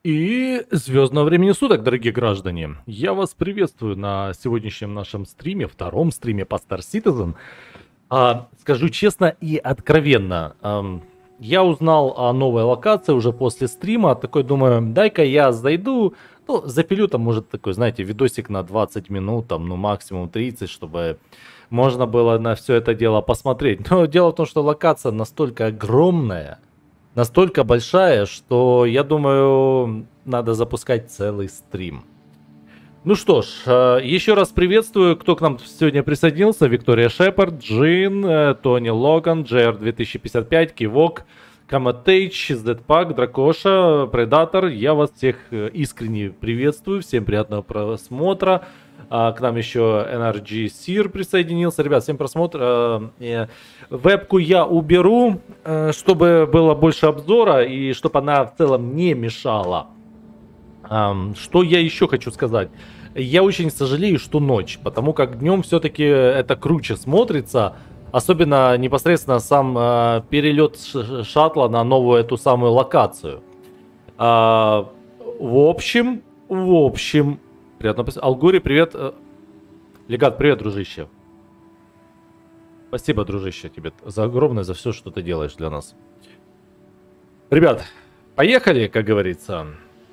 И звездного времени суток, дорогие граждане. Я вас приветствую на сегодняшнем нашем стриме, втором стриме по Star Citizen. Скажу честно и откровенно, я узнал о новой локации уже после стрима. Такой думаю, дай-ка я зайду, ну, запилю там, может, такой, знаете, видосик на 20 минут, там, ну, максимум 30, чтобы можно было на все это дело посмотреть. Но дело в том, что локация настолько огромная, настолько большая, что я думаю, надо запускать целый стрим. Ну что ж, еще раз приветствую, кто к нам сегодня присоединился. Виктория Шепард, Джин, Тони Логан, JR 2055, Кивок, Каматейч, Зетпак, Дракоша, Предатор. Я вас всех искренне приветствую, всем приятного просмотра. К нам еще NRG Sir присоединился. Ребят, всем просмотр. Вебку я уберу, чтобы было больше обзора и чтобы она в целом не мешала. Что я еще хочу сказать? Я очень сожалею, что ночь, потому как днем все-таки это круче смотрится. Особенно непосредственно сам перелет шаттла на новую эту самую локацию. В общем, приятно. Алгури, привет. Легат, привет, дружище. Спасибо, дружище, тебе за огромное, за все, что ты делаешь для нас. Ребят, поехали, как говорится.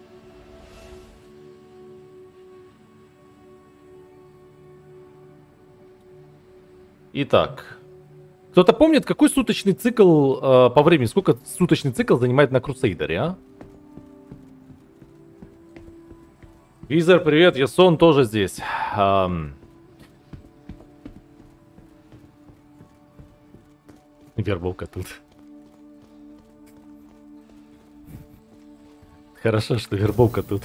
Итак, кто-то помнит, какой суточный цикл по времени, сколько суточный цикл занимает на Крусейдере, а? Визер, привет, Ясон тоже здесь. Вербовка тут. Хорошо, что вербовка тут.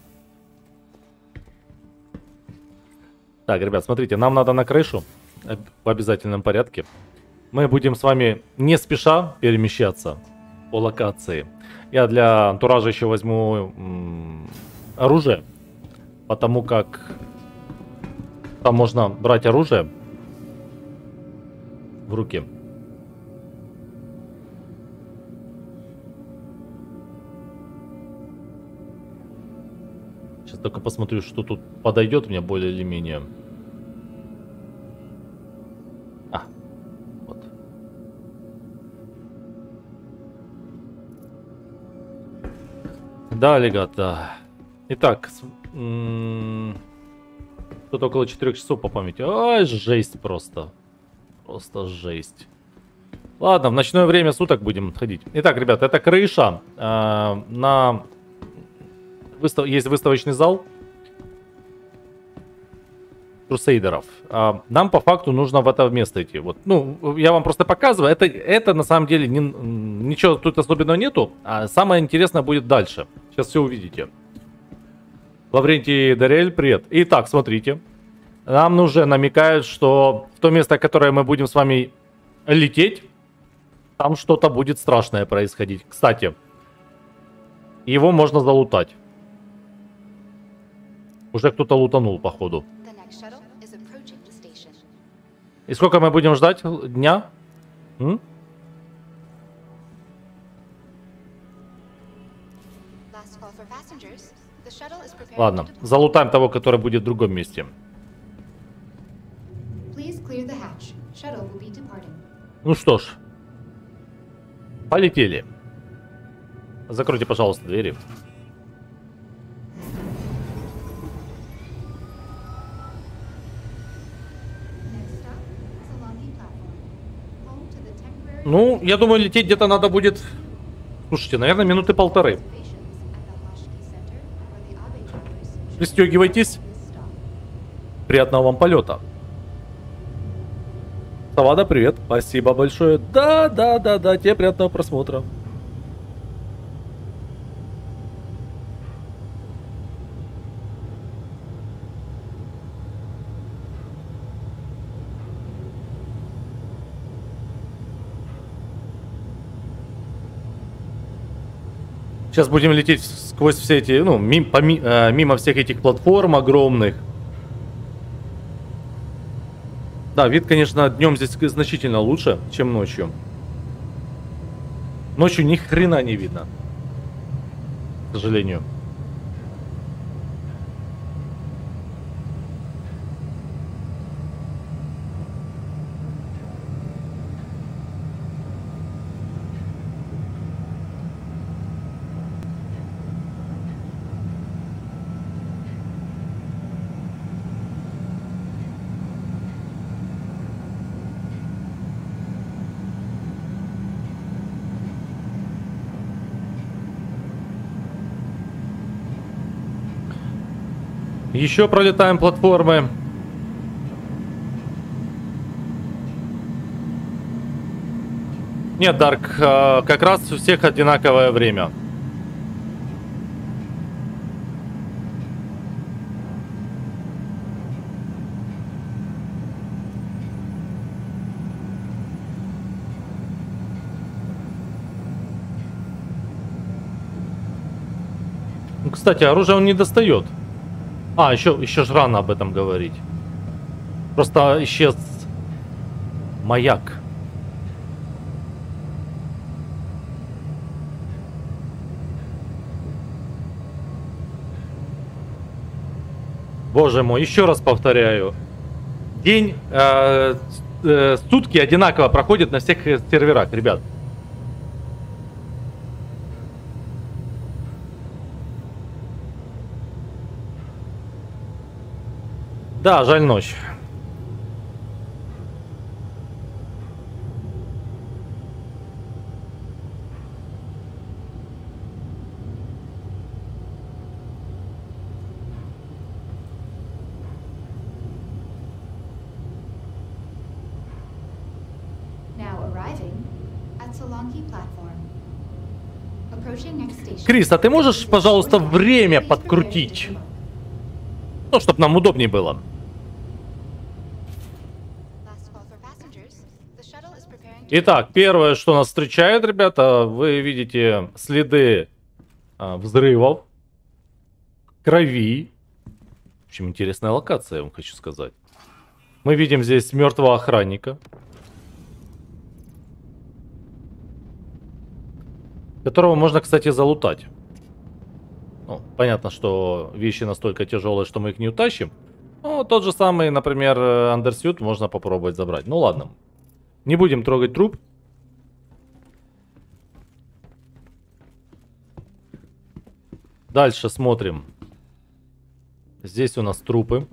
Так, ребят, смотрите, нам надо на крышу в обязательном порядке. Мы будем с вами не спеша перемещаться по локации. Я для антуража еще возьму оружие, потому как там можно брать оружие в руки. Сейчас только посмотрю, что тут подойдет мне более или менее. Вот. Да, легат, да. Итак, тут около 4 часов по памяти. Ай, жесть просто. Просто жесть. Ладно, в ночное время суток будем ходить. Итак, ребят, это крыша. Есть выставочный зал Крусейдеров. Нам по факту нужно в это место идти. Вот, ну, я вам просто показываю. Это на самом деле ничего тут особенного нету. А самое интересное будет дальше. Сейчас все увидите. Лаврентий Дарель, привет. Итак, смотрите. Нам уже намекают, что в то место, которое мы будем с вами лететь, там что-то будет страшное происходить. Кстати, его можно залутать. Уже кто-то лутанул, походу. И сколько мы будем ждать? Дня? Ладно, залутаем того, который будет в другом месте. Ну что ж. Полетели. Закройте, пожалуйста, двери. Ну, я думаю, лететь где-то надо будет... Слушайте, наверное, минуты полторы. Пристегивайтесь. Приятного вам полета. Савада, привет. Спасибо большое. Да, тебе приятного просмотра. Сейчас будем лететь сквозь все эти, ну, мимо всех этих платформ огромных. Да, вид, конечно, днем здесь значительно лучше, чем ночью. Ночью ни хрена не видно. К сожалению. Еще пролетаем платформы. Нет, Дарк, как раз у всех одинаковое время. Ну, кстати, оружие он не достает. А, еще ж рано об этом говорить. Просто исчез маяк. Боже мой, еще раз повторяю. День, сутки одинаково проходят на всех серверах, ребят. Да, жаль ночь. Крис, а ты можешь, пожалуйста, время подкрутить? Ну, чтобы нам удобнее было. Итак, первое, что нас встречает, ребята, вы видите следы взрывов, крови. В общем, интересная локация, я вам хочу сказать. Мы видим здесь мертвого охранника, которого можно, кстати, залутать. Ну, понятно, что вещи настолько тяжелые, что мы их не утащим. Но тот же самый, например, андерсют можно попробовать забрать. Ну ладно. Не будем трогать труп. Дальше смотрим. Здесь у нас трупы.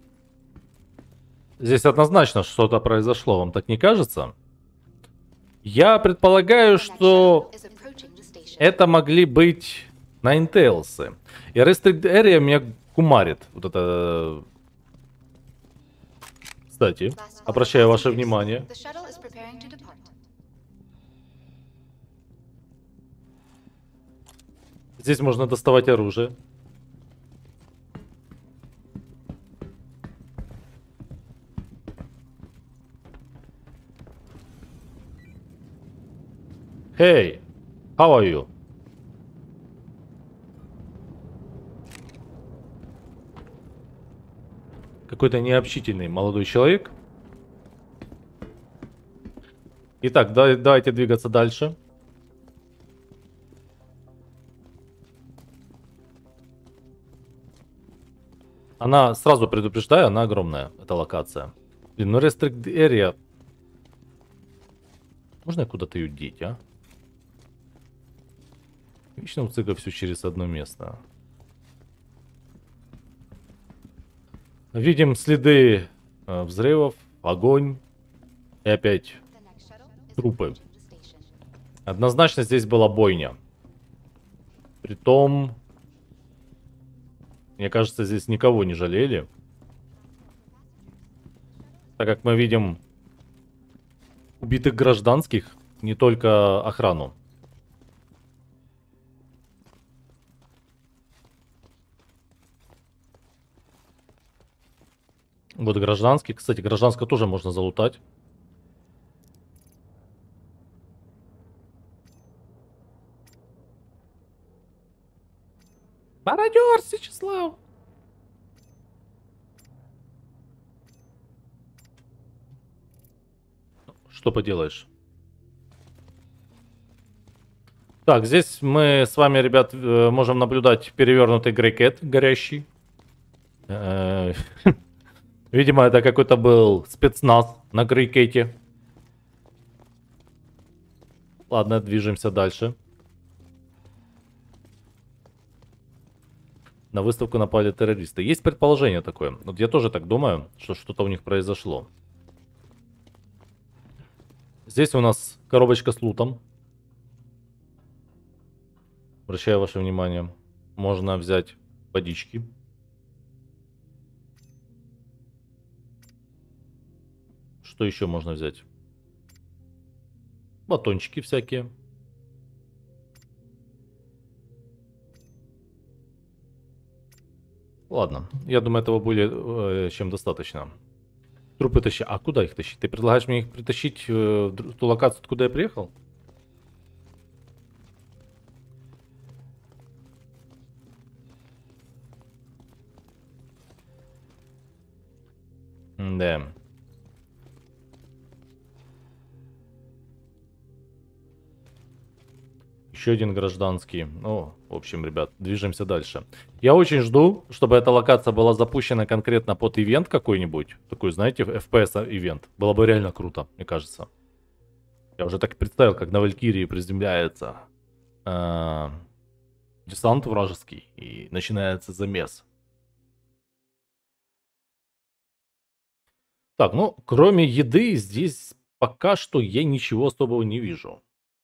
Здесь однозначно что-то произошло, вам так не кажется? Я предполагаю, что это могли быть Ninetales. И Restricted Area меня кумарит. Вот это... Кстати, обращаю ваше внимание. Здесь можно доставать оружие. Hey, how are you? Какой-то необщительный молодой человек. Итак, давайте двигаться дальше. Она, сразу предупреждаю, она огромная, эта локация. Блин, ну Restrict Area... Можно я куда-то ее деть, а? Вечно у цыга все через одно место. Видим следы взрывов, огонь и опять трупы. Однозначно здесь была бойня. Притом, мне кажется, здесь никого не жалели. Так как мы видим убитых гражданских, не только охрану. Вот гражданский. Кстати, гражданского тоже можно залутать. Мародер, Сечеслав! Что поделаешь? Так, здесь мы с вами, ребят, можем наблюдать перевернутый Грейкет горящий. Видимо, это какой-то был спецназ на Грейкете. Ладно, движемся дальше. На выставку напали террористы. Есть предположение такое. Вот я тоже так думаю, что что-то у них произошло. Здесь у нас коробочка с лутом. Обращаю ваше внимание. Можно взять водички. Что еще можно взять? Батончики всякие. Ладно, я думаю, этого более чем достаточно. Трупы тащи. А куда их тащить? Ты предлагаешь мне их притащить в ту локацию, откуда я приехал? Да. Еще один гражданский. Ну, в общем, ребят, движемся дальше. Я очень жду, чтобы эта локация была запущена конкретно под ивент какой-нибудь. Такой, знаете, FPS ивент. Было бы реально круто, мне кажется. Я уже так представил, как на Валькирии приземляется десант вражеский и начинается замес. Так, ну, кроме еды, здесь пока что я ничего особого не вижу.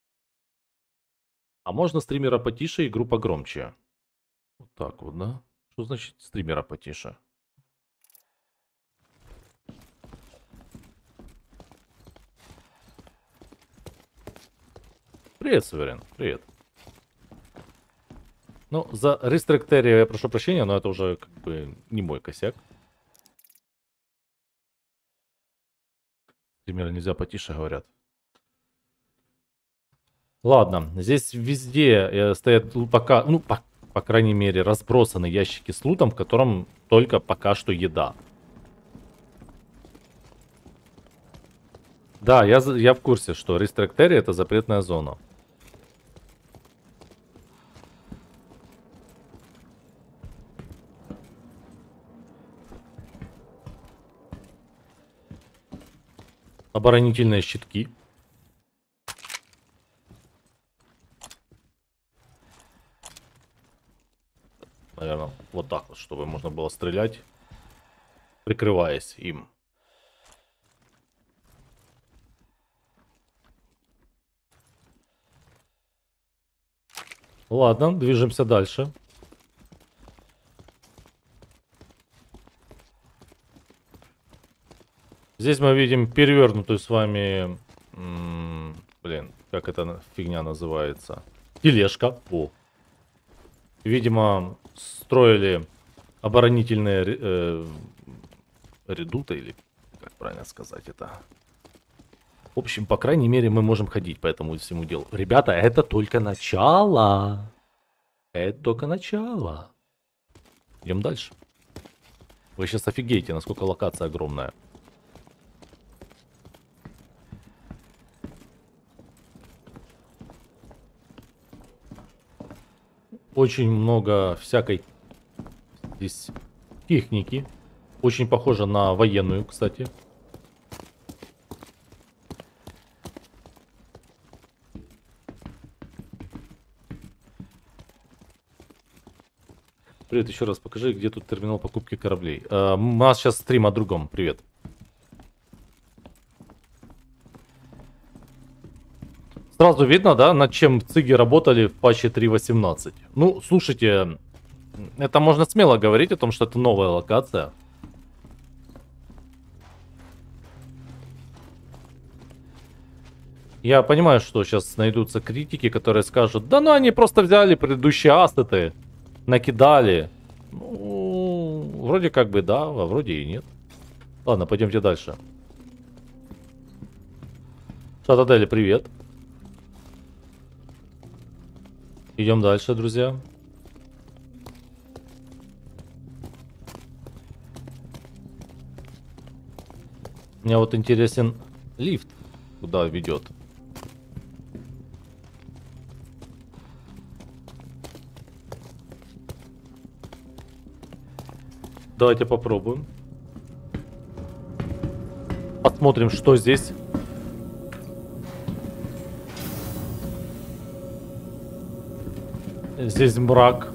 А можно стримера потише и группа громче? Вот так вот, да? Что значит стримера потише? Привет, Суверен, привет. Ну, за рестриктерию я прошу прощения, но это уже как бы не мой косяк. Стримера нельзя потише, говорят. Ладно, здесь везде стоят пока, ну, по крайней мере, разбросаны ящики с лутом, в котором только пока что еда. Да, я в курсе, что рестриктерия это запретная зона. Оборонительные щитки. Наверное, вот так вот, чтобы можно было стрелять, прикрываясь им. Ладно, движемся дальше. Здесь мы видим перевернутую с вами... блин, как эта фигня называется? Тележка. О. Видимо, строили оборонительные редуты, или как правильно сказать это. В общем, по крайней мере, мы можем ходить по этому всему делу. Ребята, это только начало. Это только начало. Идем дальше. Вы сейчас офигеете, насколько локация огромная. Очень много всякой здесь техники. Очень похоже на военную, кстати. Привет, еще раз покажи, где тут терминал покупки кораблей. У нас сейчас стрим о другом. Привет. Сразу видно, да, над чем циги работали в патче 3.18. Ну, слушайте, это можно смело говорить о том, что это новая локация. Я понимаю, что сейчас найдутся критики, которые скажут, да ну они просто взяли предыдущие ассеты, накидали. Ну, вроде как бы да, а вроде и нет. Ладно, пойдемте дальше. Шатадели, привет. Идем дальше, друзья. Мне вот интересен лифт, куда ведет. Давайте попробуем. Посмотрим, что здесь. Здесь мрак.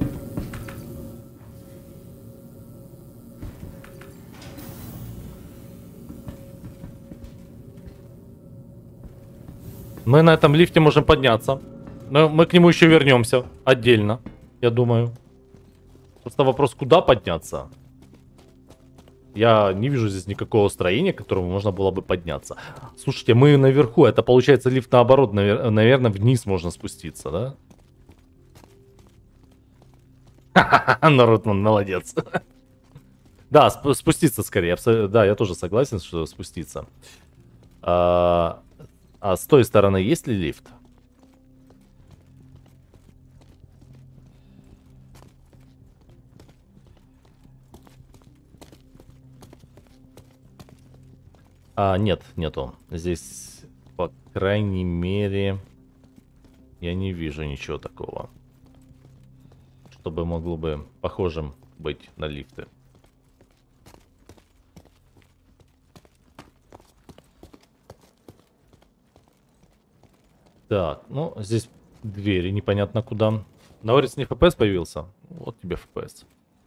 Мы на этом лифте можем подняться. Но мы к нему еще вернемся отдельно, я думаю. Просто вопрос, куда подняться? Я не вижу здесь никакого строения, к которому можно было бы подняться. Слушайте, мы наверху. Это получается лифт наоборот. Наверное, вниз можно спуститься, да? Народ, молодец. Да, спуститься скорее. Да, я тоже согласен, что спуститься. А с той стороны есть ли лифт? Нет, нету. Здесь, по крайней мере, я не вижу ничего такого, чтобы могло бы похожим быть на лифты. Так, ну, здесь двери непонятно куда. На улице не FPS появился? Вот тебе FPS.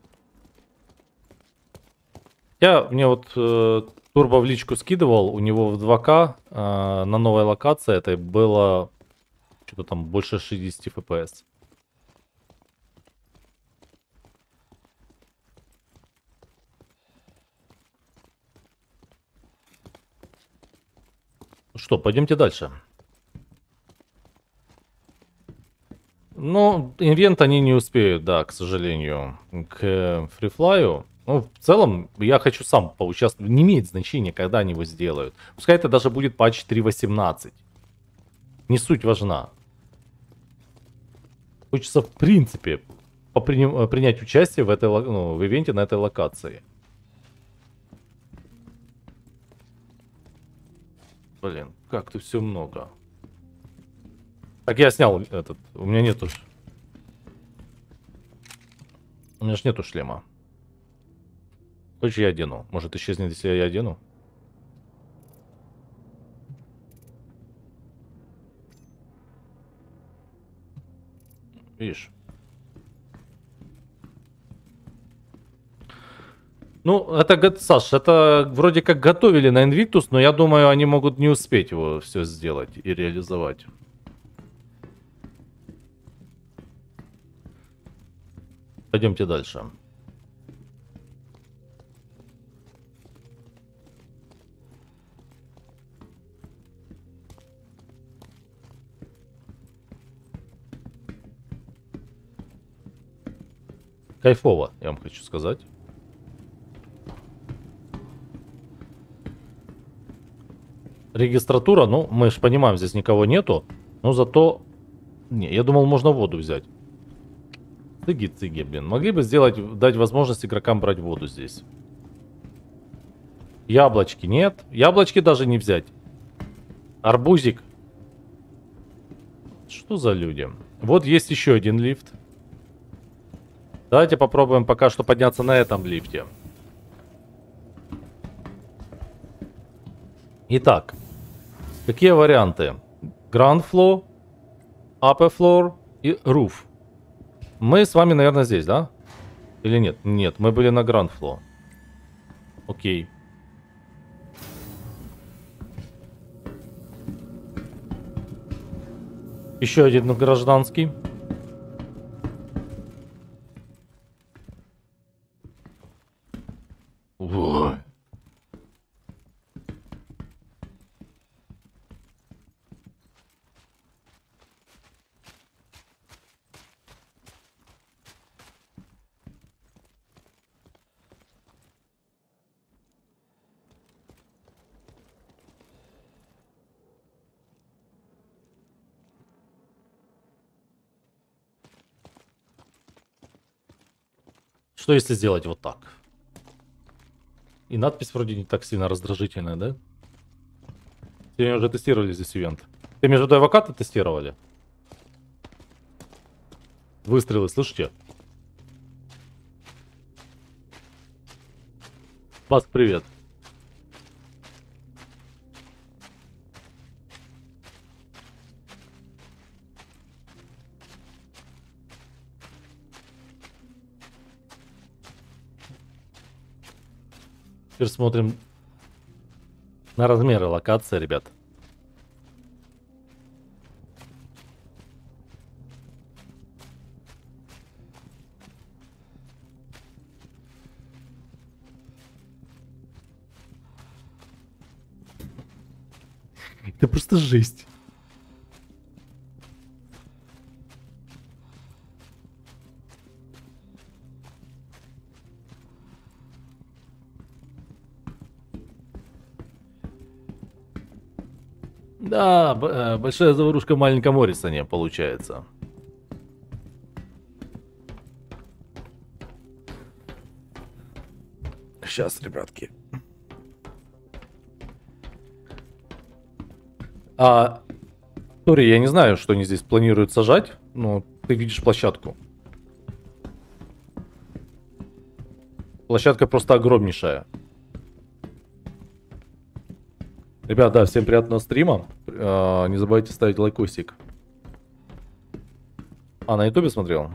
Мне вот Турбо в личку скидывал, у него в 2К на новой локации это было что-то там больше 60 FPS. Ну что, пойдемте дальше. Ну, инвент они не успеют, да, к сожалению, к фрифлаю. Ну, в целом, я хочу сам поучаствовать. Не имеет значения, когда они его сделают. Пускай это даже будет патч 3.18. Не суть важна. Хочется, в принципе, принять участие в этой, в ивенте на этой локации. Блин, как-то все много. Так, я снял этот. У меня нету. У меня ж нету шлема. Хочешь, я одену? Может, исчезнет, если я одену? Видишь? Ну, это, Саш, это вроде как готовили на Invictus, но я думаю, они могут не успеть его все сделать и реализовать. Пойдемте дальше. Кайфово, я вам хочу сказать. Регистратура, ну, мы же понимаем, здесь никого нету. Но зато... Не, я думал, можно воду взять. Цыги, блин. Могли бы сделать, дать возможность игрокам брать воду здесь. Яблочки нет. Яблочки даже не взять. Арбузик. Что за люди? Вот есть еще один лифт. Давайте попробуем пока что подняться на этом лифте. Итак, какие варианты? Ground floor, upper floor и roof. Мы с вами, наверное, здесь, да? Или нет? Нет, мы были на ground floor. Окей. Еще один гражданский. Ой. Что если сделать вот так? И надпись вроде не так сильно раздражительная, да? Сегодня уже тестировали здесь ивент. Ты между авокадо тестировали? Выстрелы, слышите? Баск, привет. Теперь смотрим на размеры локации, ребят. Это просто жесть. Да, большая заварушка в маленьком Орисоне получается. Сейчас, ребятки. Тори, я не знаю, что они здесь планируют сажать, но ты видишь площадку. Площадка просто огромнейшая. Ребят, да, всем приятного стрима. Не забывайте ставить лайкосик. На ютубе смотрел?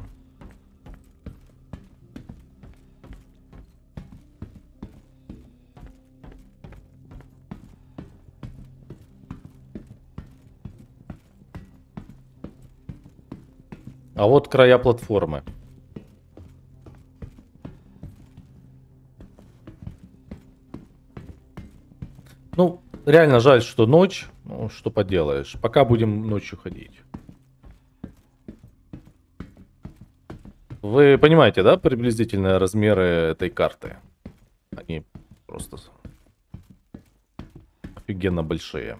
А вот края платформы. Ну, реально жаль, что ночь. Ну, что поделаешь. Пока будем ночью ходить. Вы понимаете, да, приблизительные размеры этой карты? Они просто офигенно большие.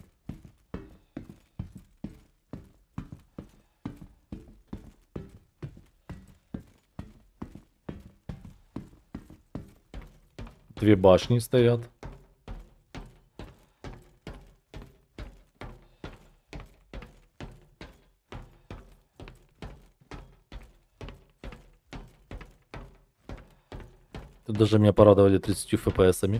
Две башни стоят. Тут даже меня порадовали 30 FPS-ами.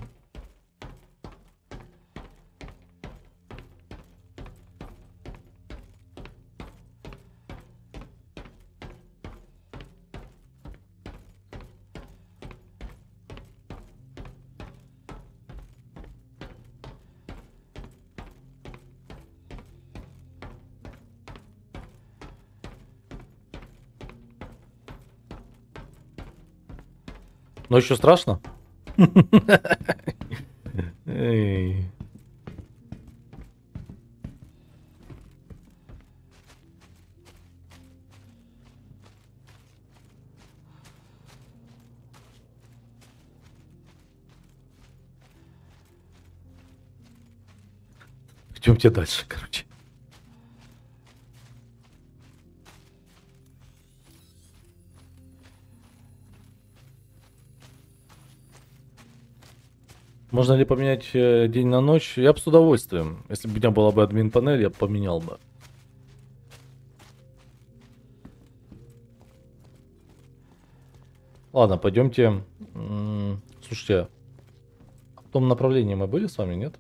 Но еще страшно. Эй. Идемте дальше, короче. Можно ли поменять день на ночь? Я бы с удовольствием. Если бы у меня была бы админ-панель, я бы поменял бы. Ладно, пойдемте. Слушайте, в том направлении мы были с вами, нет?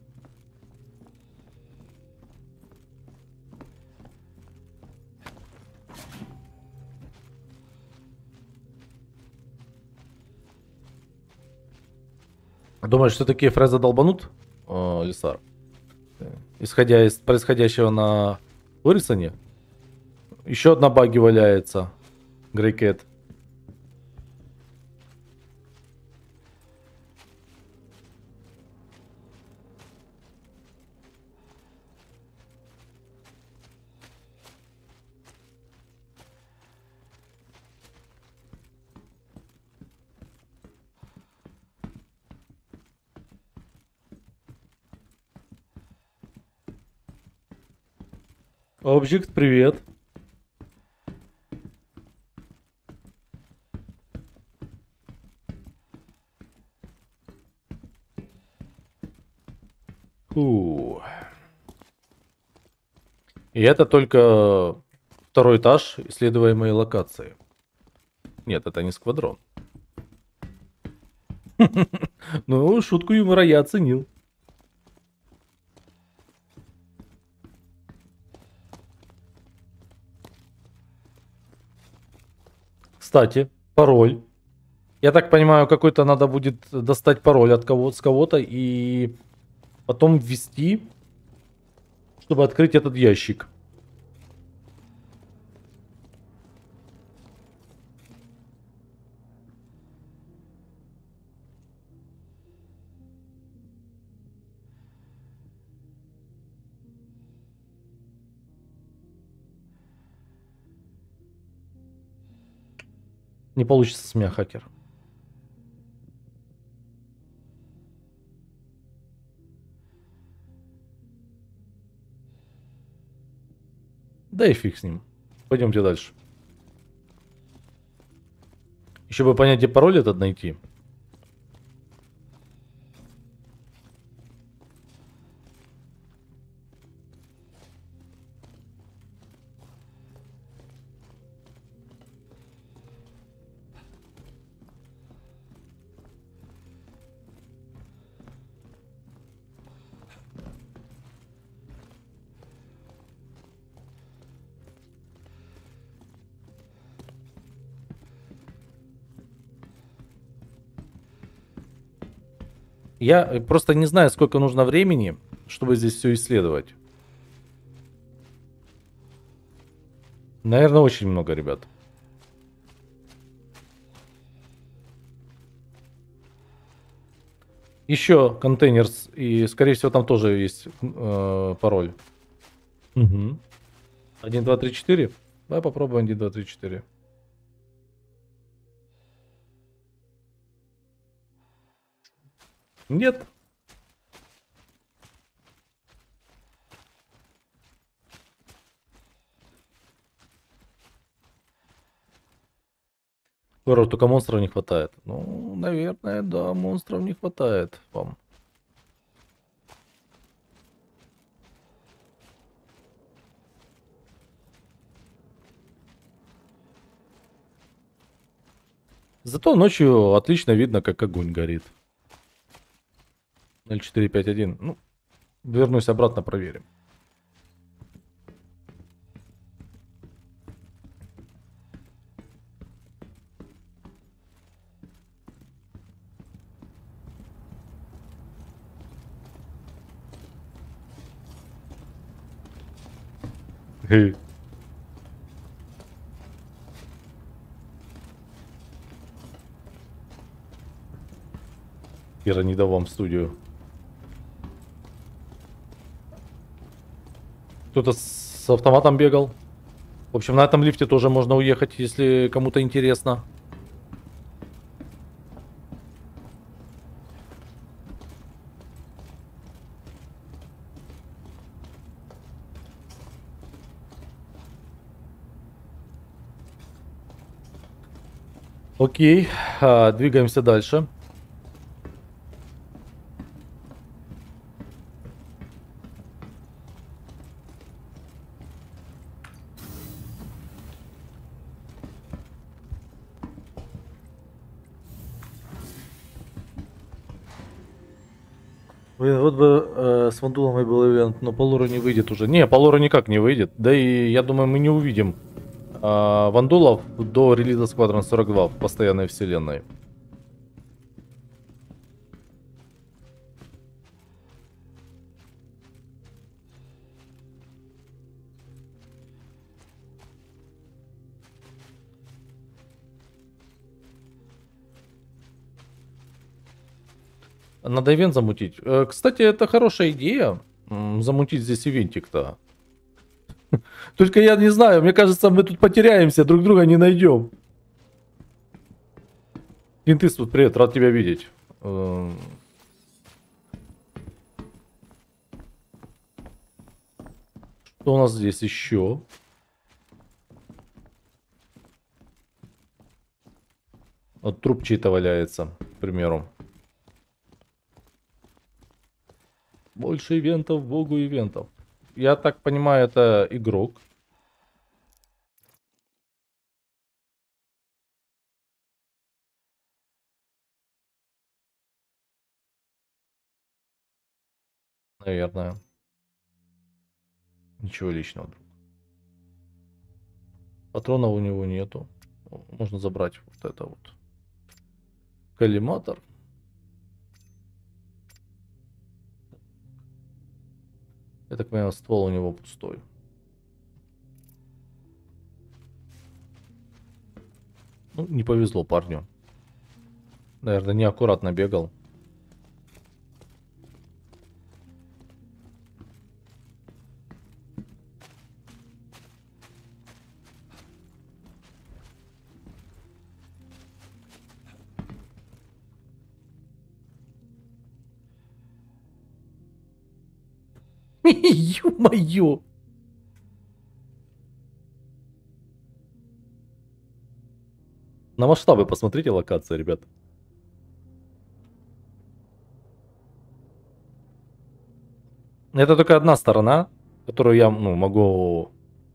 Думаешь, что такие фрезы долбанут, Лисар? Исходя из происходящего на Орисоне? Еще одна баги валяется. Грейкет. Объект, привет. Фу. И это только второй этаж исследуемой локации. Нет, это не сквадрон. Ну, шутку юмора я оценил. Кстати, пароль. Я так понимаю, какой-то надо будет достать пароль от кого-то с кого-то и потом ввести, чтобы открыть этот ящик. Не получится с меня, хакер. Да и фиг с ним. Пойдемте дальше. Еще бы понять, где пароль этот найти. Я просто не знаю, сколько нужно времени, чтобы здесь все исследовать. Наверное, очень много, ребят. Еще контейнер, и, скорее всего, там тоже есть пароль. Угу. 1, 2, 3, 4. Давай попробуем 1, 2, 3, 4. Нет. Здорово, только монстров не хватает. Ну, наверное, да, монстров не хватает вам. Зато ночью отлично видно, как огонь горит. 0451. Ну, вернусь обратно, проверим. Хе. Ира не дал вам в студию. Кто-то с автоматом бегал. В общем, на этом лифте тоже можно уехать, если кому-то интересно. Окей, двигаемся дальше. Блин, вот бы с вандулами был ивент, но по лору не выйдет уже. Не, по лору никак не выйдет. Да и я думаю, мы не увидим вандулов до релиза Squadron 42 в постоянной вселенной. Надо ивент замутить. Кстати, это хорошая идея. Замутить здесь ивентик-то. Только я не знаю, мне кажется, мы тут потеряемся, друг друга не найдем. Интыс, привет, рад тебя видеть. Что у нас здесь еще? Вот труп чей-то валяется, к примеру. Больше ивентов, богу ивентов. Я так понимаю, это игрок. Наверное. Ничего личного. Патронов у него нету. Можно забрать вот это вот. Коллиматор. Я так понимаю, ствол у него пустой. Ну, не повезло парню. Наверное, неаккуратно бегал. Ё-моё! На масштабы посмотрите локации, ребят. Это только одна сторона, которую я, ну, могу...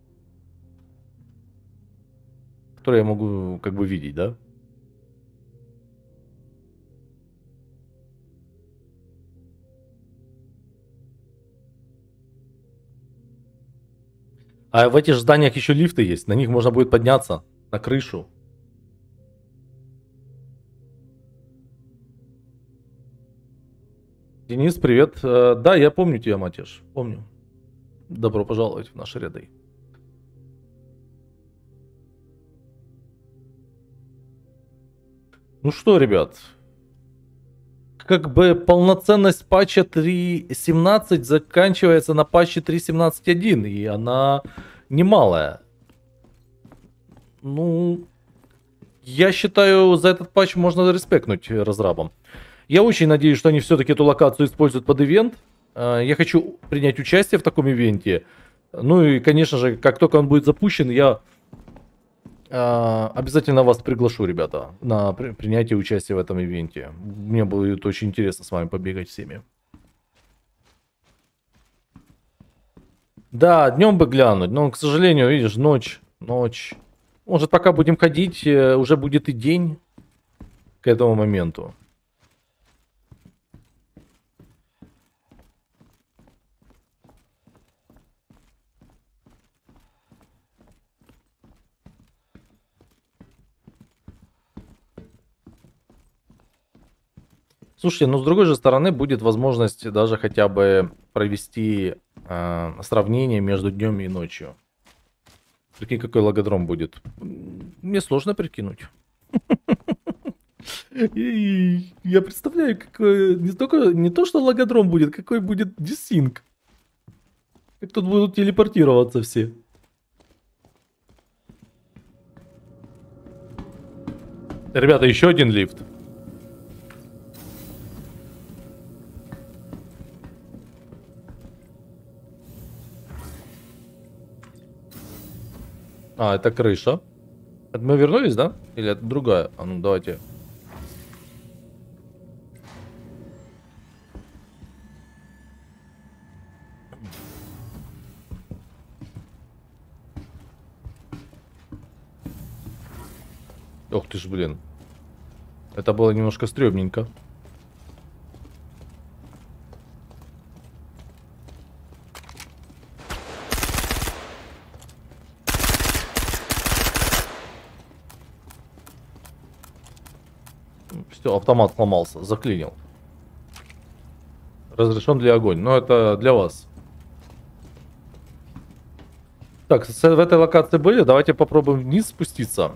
Которую я могу, как бы, видеть, да? А в этих зданиях еще лифты есть. На них можно будет подняться на крышу. Денис, привет. Да, я помню тебя, Матеш. Помню. Добро пожаловать в наши ряды. Ну что, ребят, как бы полноценность патча 3.17 заканчивается на патче 3.17.1, и она немалая. Ну, я считаю, за этот патч можно респектнуть разрабам. Я очень надеюсь, что они все-таки эту локацию используют под ивент. Я хочу принять участие в таком ивенте. Ну и, конечно же, как только он будет запущен, я обязательно вас приглашу, ребята, на принятие участия в этом ивенте. Мне будет очень интересно с вами побегать всеми. Да, днем бы глянуть, но, к сожалению, видишь, ночь. Может, пока будем ходить, уже будет и день к этому моменту. Слушайте, ну с другой же стороны будет возможность даже хотя бы провести сравнение между днем и ночью. Прикинь, какой логодром будет. Мне сложно прикинуть. И я представляю, какой не то, что логодром будет, какой будет десинг. Как тут будут телепортироваться все. Ребята, еще один лифт. А, это крыша. Это мы вернулись, да? Или это другая? А ну давайте. Ох ты ж, блин. Это было немножко стрёмненько. Все, автомат сломался, заклинил. Разрешен для огонь, но это для вас. Так, в этой локации были, давайте попробуем вниз спуститься.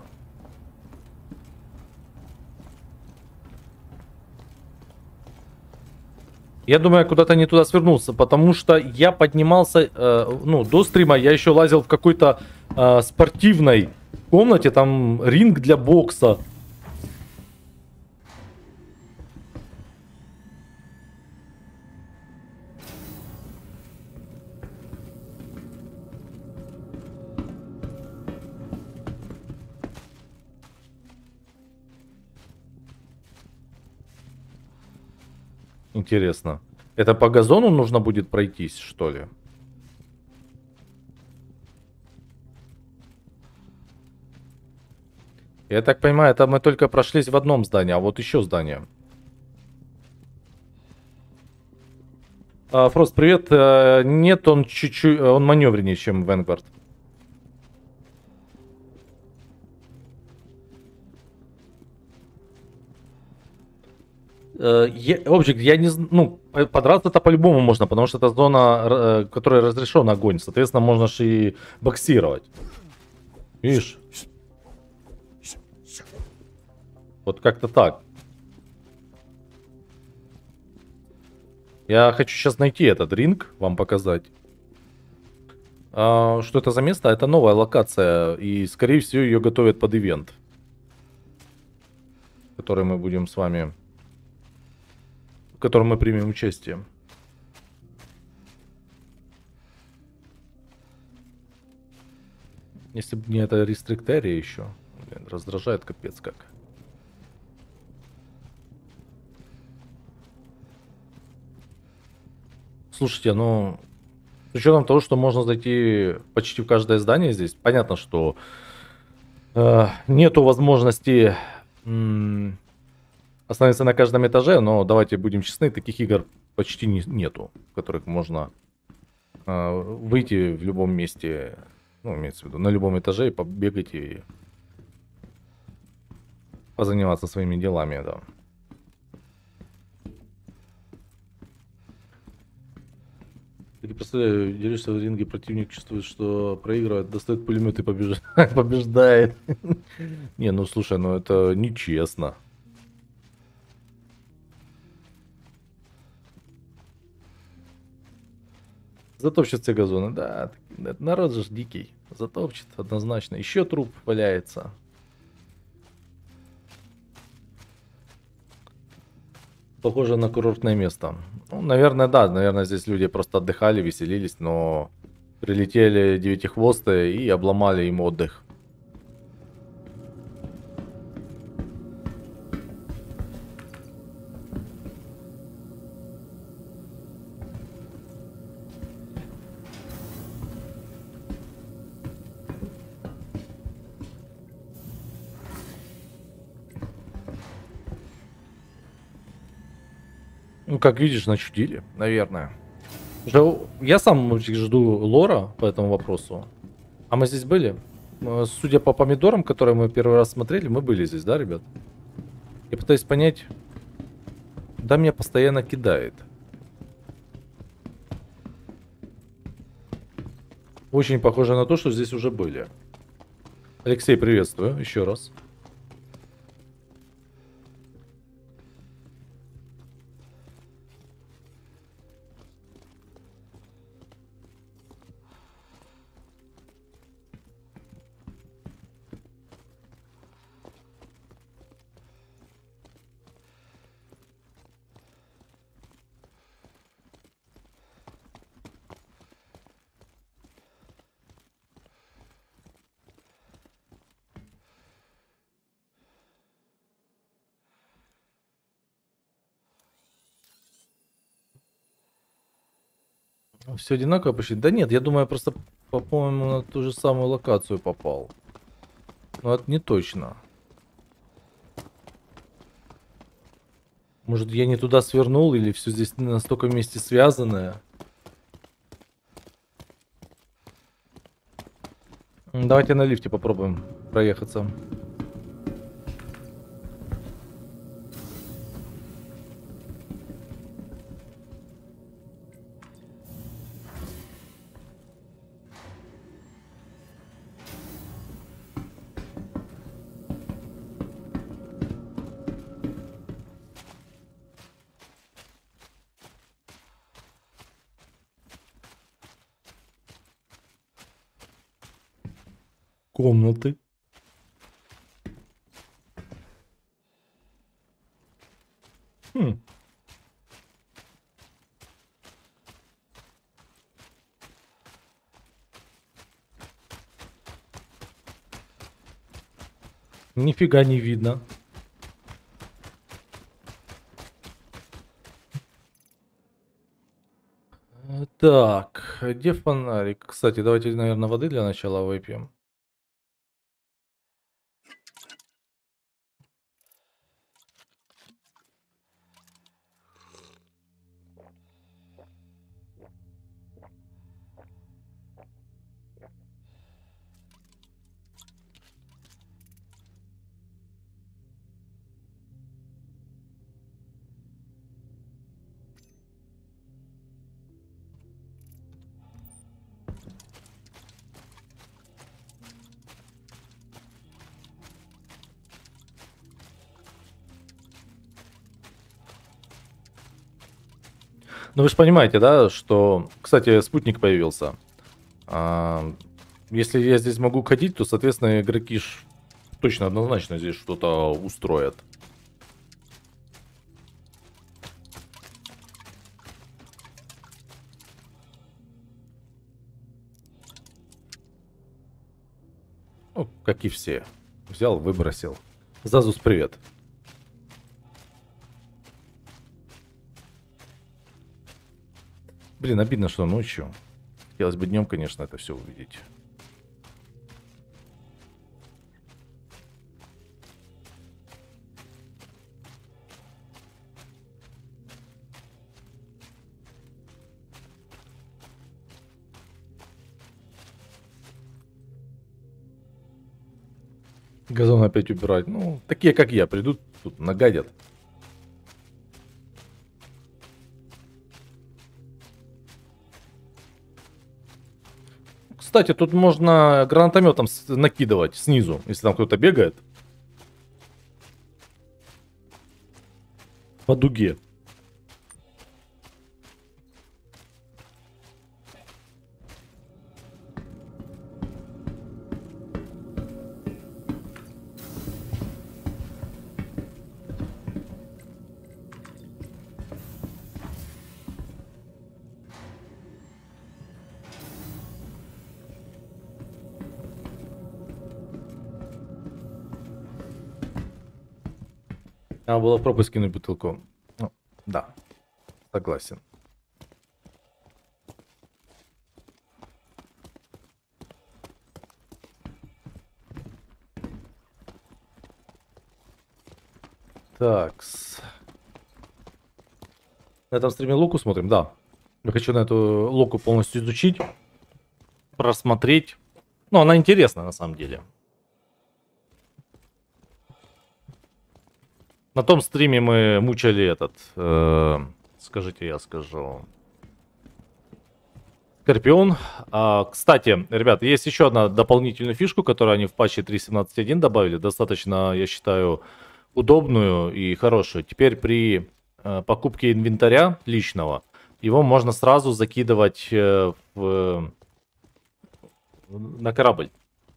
Я думаю, я куда-то не туда свернулся, потому что я поднимался, ну, до стрима я еще лазил в какой-то спортивной комнате, там ринг для бокса. Интересно. Это по газону нужно будет пройтись, что ли? Я так понимаю, это мы только прошлись в одном здании, а вот еще здание. Фрост, привет. Нет, он чуть-чуть, он маневреннее, чем Vanguard. Обжиг, я не знаю, ну, подраться-то по-любому можно, потому что это зона, которая разрешен огонь, соответственно, можно же и боксировать. Видишь? Вот как-то так. Я хочу сейчас найти этот ринг, вам показать. Что это за место? Это новая локация, и, скорее всего, ее готовят под ивент, который мы будем с вами... в котором мы примем участие. Если бы не это рестриктерия еще. Блин, раздражает капец как. Слушайте, ну, с учетом того, что можно зайти почти в каждое здание здесь, понятно, что нету возможности остановиться на каждом этаже, но давайте будем честны, таких игр почти нету, в которых можно выйти в любом месте, ну, имеется в виду, на любом этаже и побегать и позаниматься своими делами, да. Я представляю, дерешься в ринге, противник чувствует, что проигрывает, достает пулемет и побеждает. Не, ну слушай, ну это нечестно. Затопчет все газоны, да, народ же ж дикий. Затопчет однозначно. Еще труп валяется. Похоже на курортное место. Ну, наверное, да, наверное, здесь люди просто отдыхали, веселились, но прилетели девятихвостые и обломали им отдых. Ну, как видишь, начудили, наверное. Я сам жду лора по этому вопросу. А мы здесь были? Судя по помидорам, которые мы первый раз смотрели, мы были здесь, да, ребят? Я пытаюсь понять. Да, меня постоянно кидает. Очень похоже на то, что здесь уже были. Алексей, приветствую еще раз. Все одинаково почти. Да нет, я думаю, я просто, по-моему, на ту же самую локацию попал. Но это не точно. Может, я не туда свернул, или все здесь настолько вместе связанное. Давайте на лифте попробуем проехаться. Комнаты. Хм. Нифига не видно. Так, где фонарик? Кстати, давайте, наверное, воды для начала выпьем. Ну вы же понимаете, да, что... Кстати, спутник появился. А, Если я здесь могу ходить, то, соответственно, игроки точно однозначно здесь что-то устроят. как и все. Взял, выбросил. Зазус, привет. Блин, обидно, что ночью. Хотелось бы днем, конечно, это все увидеть. Газон опять убирать. Ну, такие, как я, придут, тут нагадят. Кстати, тут можно гранатометом накидывать снизу, если там кто-то бегает. По дуге. Надо было пропуск кинуть бутылку. Ну, да, согласен. Такс. На этом стриме луку смотрим, да. Я хочу на эту луку полностью изучить, просмотреть. Ну, она интересна на самом деле. На том стриме мы мучали этот, скажите, я скажу, Скорпион. Кстати, ребят, есть еще одна дополнительная фишку, которую они в патче 3.17.1 добавили. Достаточно, я считаю, удобную и хорошую. Теперь при покупке инвентаря личного, его можно сразу закидывать на корабль.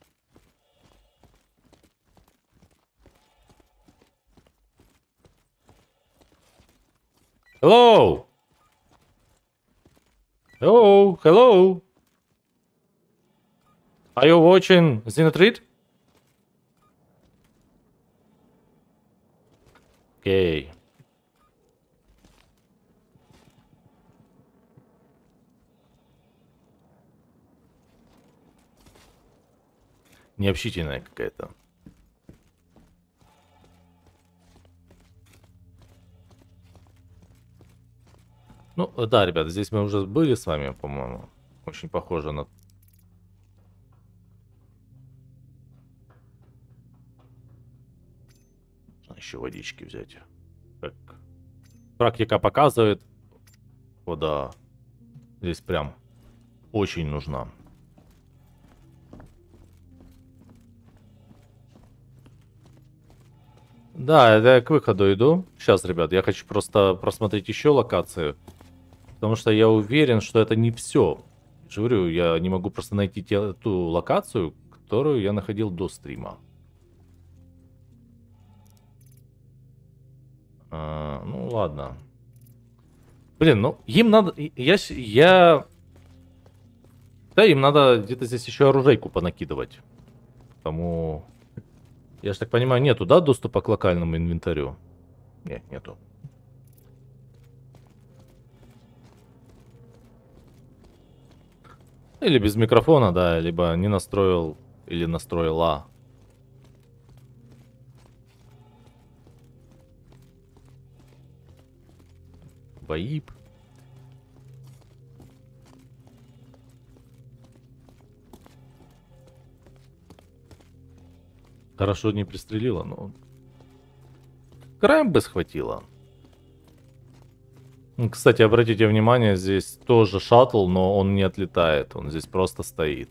Hello! Hello, hello. Are you watching Xenotreat? Окей. Необщительная какая-то. Ну, да, ребята, здесь мы уже были с вами, по-моему. Очень похоже на... Еще водички взять. Как практика показывает, вода здесь прям очень нужна. Да, это я к выходу иду. Сейчас, ребят, я хочу просто просмотреть еще локации. Потому что я уверен, что это не все. Я же говорю, я не могу просто найти ту локацию, которую я находил до стрима. Ну ладно. Блин, ну им надо... Да, им надо где-то здесь еще оружейку понакидывать. Потому... Я же так понимаю, нету, да, доступа к локальному инвентарю? Нет, нету. Или без микрофона, да, либо не настроил, или настроила. Боип. Хорошо не пристрелила, но... Краем бы схватила. Кстати, обратите внимание, здесь тоже шаттл, но он не отлетает. Он здесь просто стоит.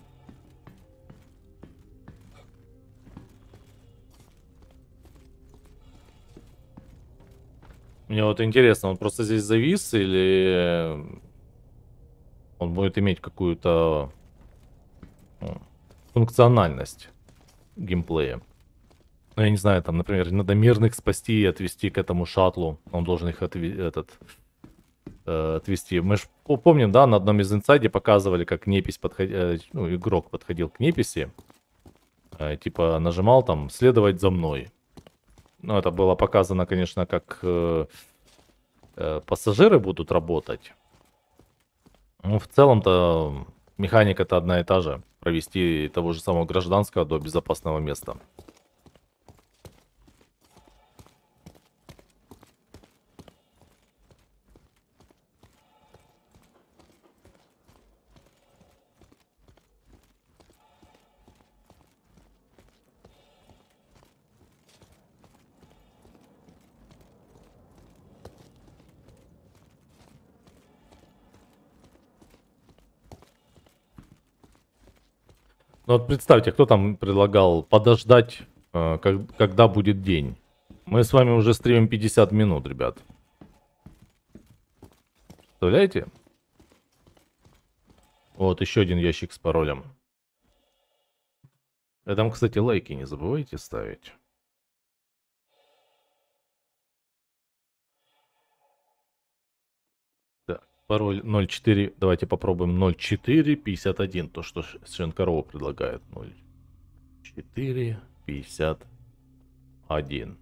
Мне вот интересно, он просто здесь завис или он будет иметь какую-то функциональность геймплея? Ну, я не знаю, там, например, надо мирных спасти и отвезти к этому шаттлу. Он должен их отвезти. Мы же помним, да, на одном из инсайдов показывали, как непись ну, игрок подходил к неписи. Типа нажимал там «следовать за мной». Ну, это было показано, конечно, как пассажиры будут работать. Ну, в целом-то механика-то одна и та же. Провести того же самого гражданского до безопасного места. Ну вот представьте, кто там предлагал подождать, когда будет день. Мы с вами уже стримим 50 минут, ребят. Представляете? Вот еще один ящик с паролем. А там, кстати, лайки не забывайте ставить. Так, пароль 04. Давайте попробуем 0451. То, что Шенкарова предлагает. 0451.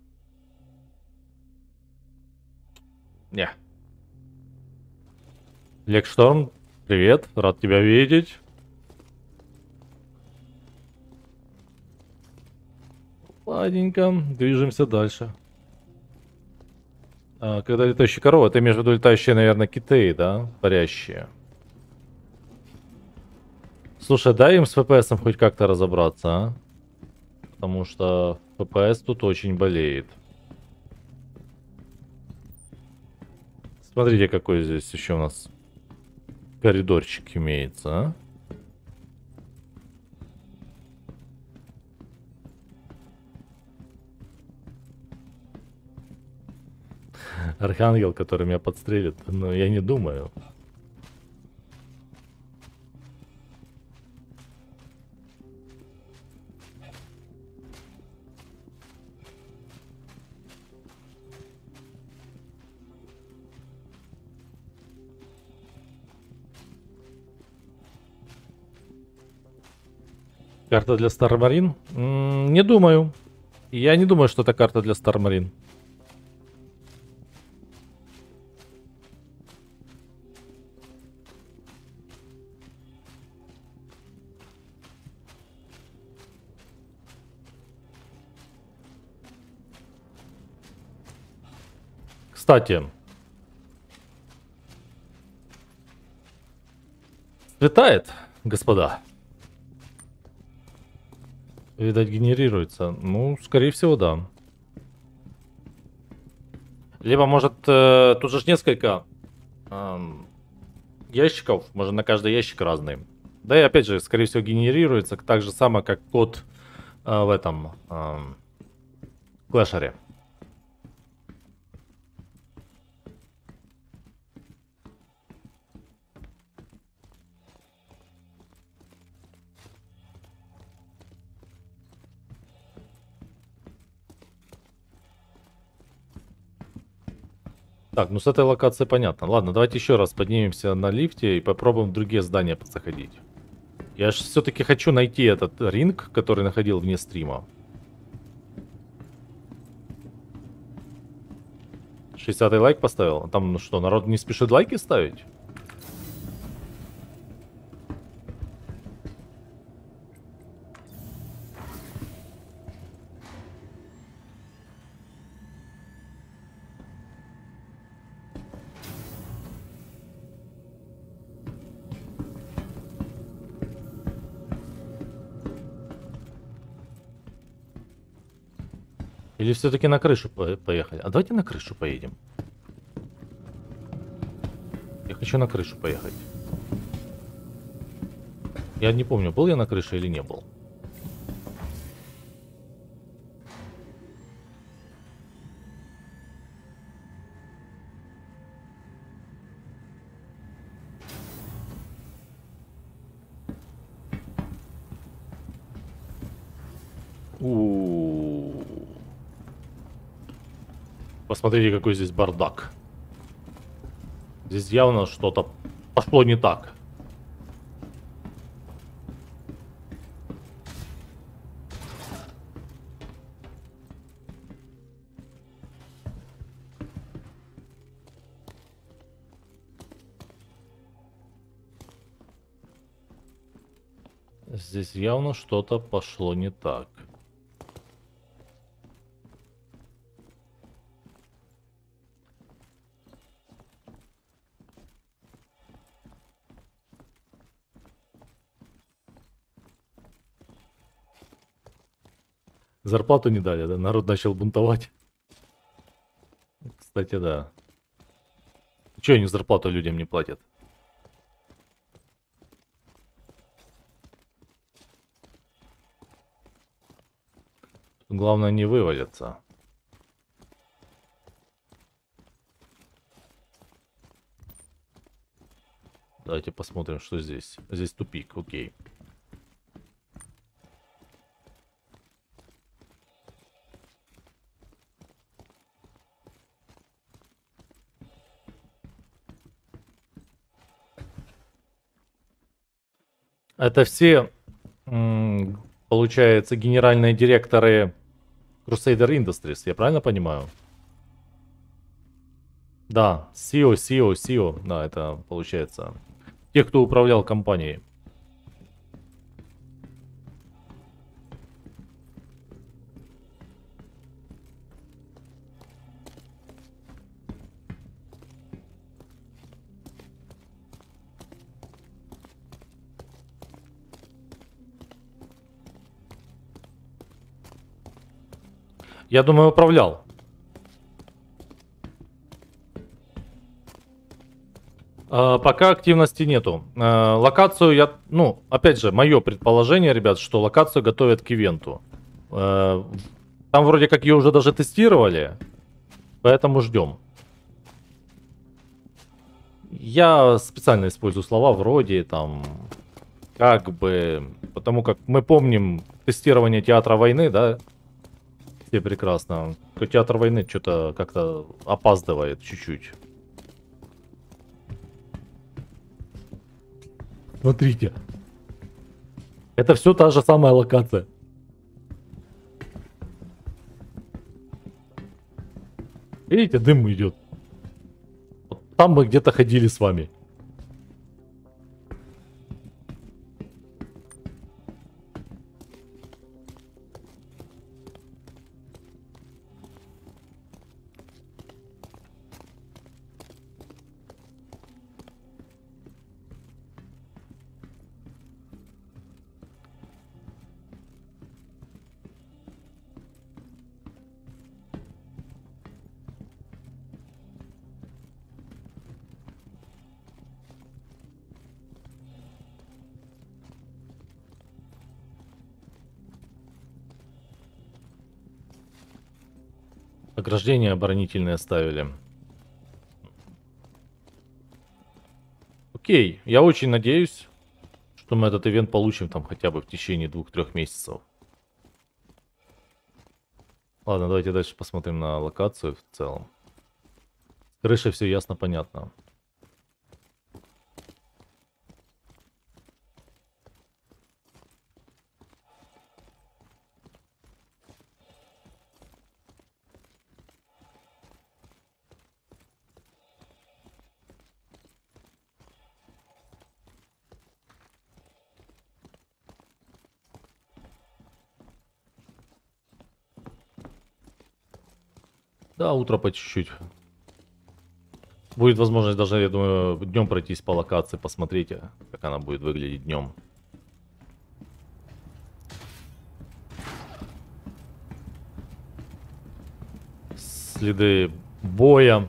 Не. Лекшторм, привет, рад тебя видеть. Ладненько, движемся дальше. Когда летающие коровы, это имеешь в виду летающие, наверное, киты, да? Парящие. Слушай, дай им с ФПСом хоть как-то разобраться, а? Потому что ФПС тут очень болеет. Смотрите, какой здесь еще у нас коридорчик имеется, а? Архангел, который меня подстрелит. Но я не думаю. Карта для Стармарин? Не думаю. Я не думаю, что это карта для Стармарин. Кстати, светает, господа. Видать, генерируется. Ну, скорее всего, да. Либо, может, тут же несколько ящиков. Может, на каждый ящик разный. Да и опять же, скорее всего, генерируется так же самое, как код в этом клэшере. Так, ну с этой локацией понятно. Ладно, давайте еще раз поднимемся на лифте и попробуем в другие здания заходить. Я же все-таки хочу найти этот ринг, который находил вне стрима. 60-й лайк поставил? Там ну что, народ не спешит лайки ставить? Или все-таки на крышу поехали? А давайте на крышу поедем. Я хочу на крышу поехать. Я не помню, был я на крыше или не был. Посмотрите, какой здесь бардак. Здесь явно что-то пошло не так. Здесь явно что-то пошло не так. Зарплату не дали, да? Народ начал бунтовать. Кстати, да. Чего они зарплату людям не платят? Главное не вывалиться. Давайте посмотрим, что здесь. Здесь тупик, окей. Это все, получается, генеральные директоры Crusader Industries, я правильно понимаю? Да, CEO, да, это получается те, кто управлял компанией. Я думаю, управлял. Пока активности нету. Локацию я, ну, опять же, мое предположение, ребят, что локацию готовят к ивенту. Там вроде как ее уже даже тестировали, поэтому ждем. Я специально использую слова вроде там, как бы, потому как мы помним тестирование театра войны, да? Все прекрасно. Театр войны что-то как-то опаздывает чуть-чуть. Смотрите. Это все та же самая локация. Видите, дым идет. Вот там мы где-то ходили с вами. Ограждения оборонительные ставили. Окей, я очень надеюсь, что мы этот ивент получим там хотя бы в течение 2-3 месяцев. Ладно, давайте дальше посмотрим на локацию в целом. С крышей все ясно, понятно. Да, утро по чуть-чуть. Будет возможность даже, я думаю, днем пройтись по локации, посмотреть, как она будет выглядеть днем. Следы боя.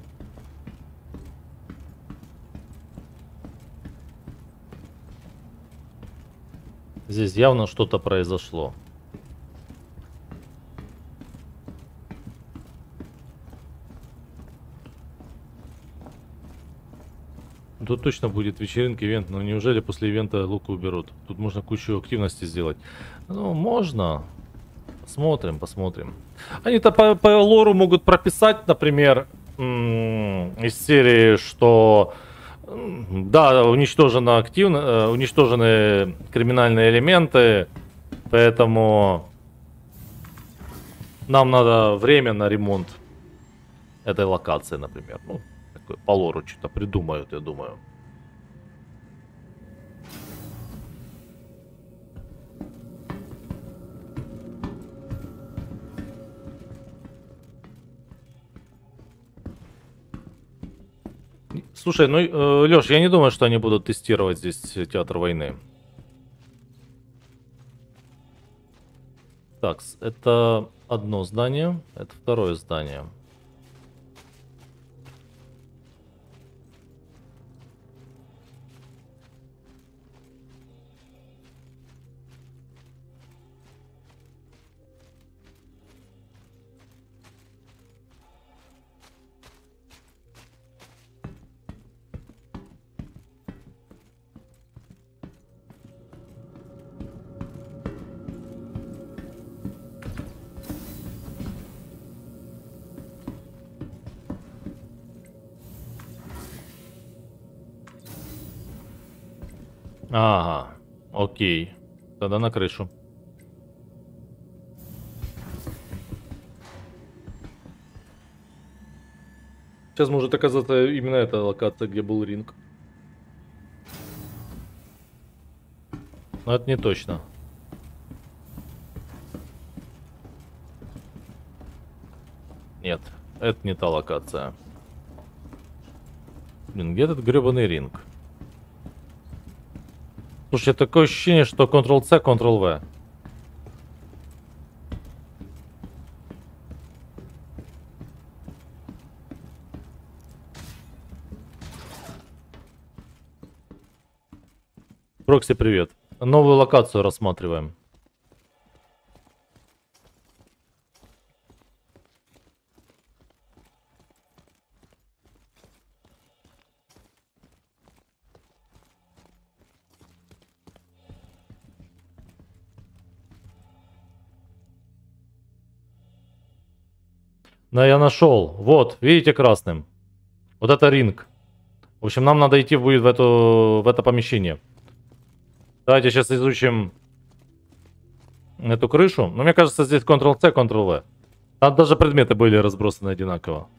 Здесь явно что-то произошло. Тут точно будет вечеринка, ивент, но неужели после ивента луку уберут? Тут можно кучу активности сделать. Ну, можно. Посмотрим, посмотрим. Они-то по лору могут прописать, например, из серии, что да, уничтожены криминальные элементы, поэтому нам надо время на ремонт этой локации, например. Ну, такое, по лору что-то придумают, я думаю. Слушай, ну, Лёш, я не думаю, что они будут тестировать здесь театр войны. Так, это одно здание, это второе здание. Ага, окей. Тогда на крышу. Сейчас может оказаться именно эта локация, где был ринг. Но это не точно. Нет, это не та локация. Блин, где этот гребаный ринг? Слушай, такое ощущение, что Ctrl-C, Ctrl-V. Прокси, привет. Новую локацию рассматриваем. Да, я нашел. Вот, видите, красным. Вот это ринг. В общем, нам надо идти будет в это помещение. Давайте сейчас изучим эту крышу. Но мне кажется, здесь Ctrl-C, Ctrl-V. Там даже предметы были разбросаны одинаково.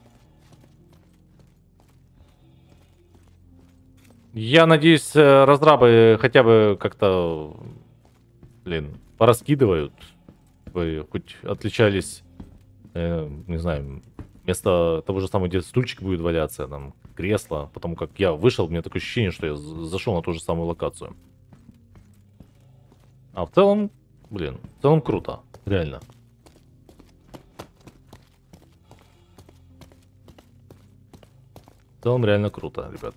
Я надеюсь, разрабы хотя бы как-то, блин, пораскидывают. Вы хоть отличались, не знаю, вместо того же самого, где стульчик будет валяться, там, кресло. Потому как я вышел, у меня такое ощущение, что я зашел на ту же самую локацию. А в целом, блин, в целом круто, реально. В целом реально круто, ребят.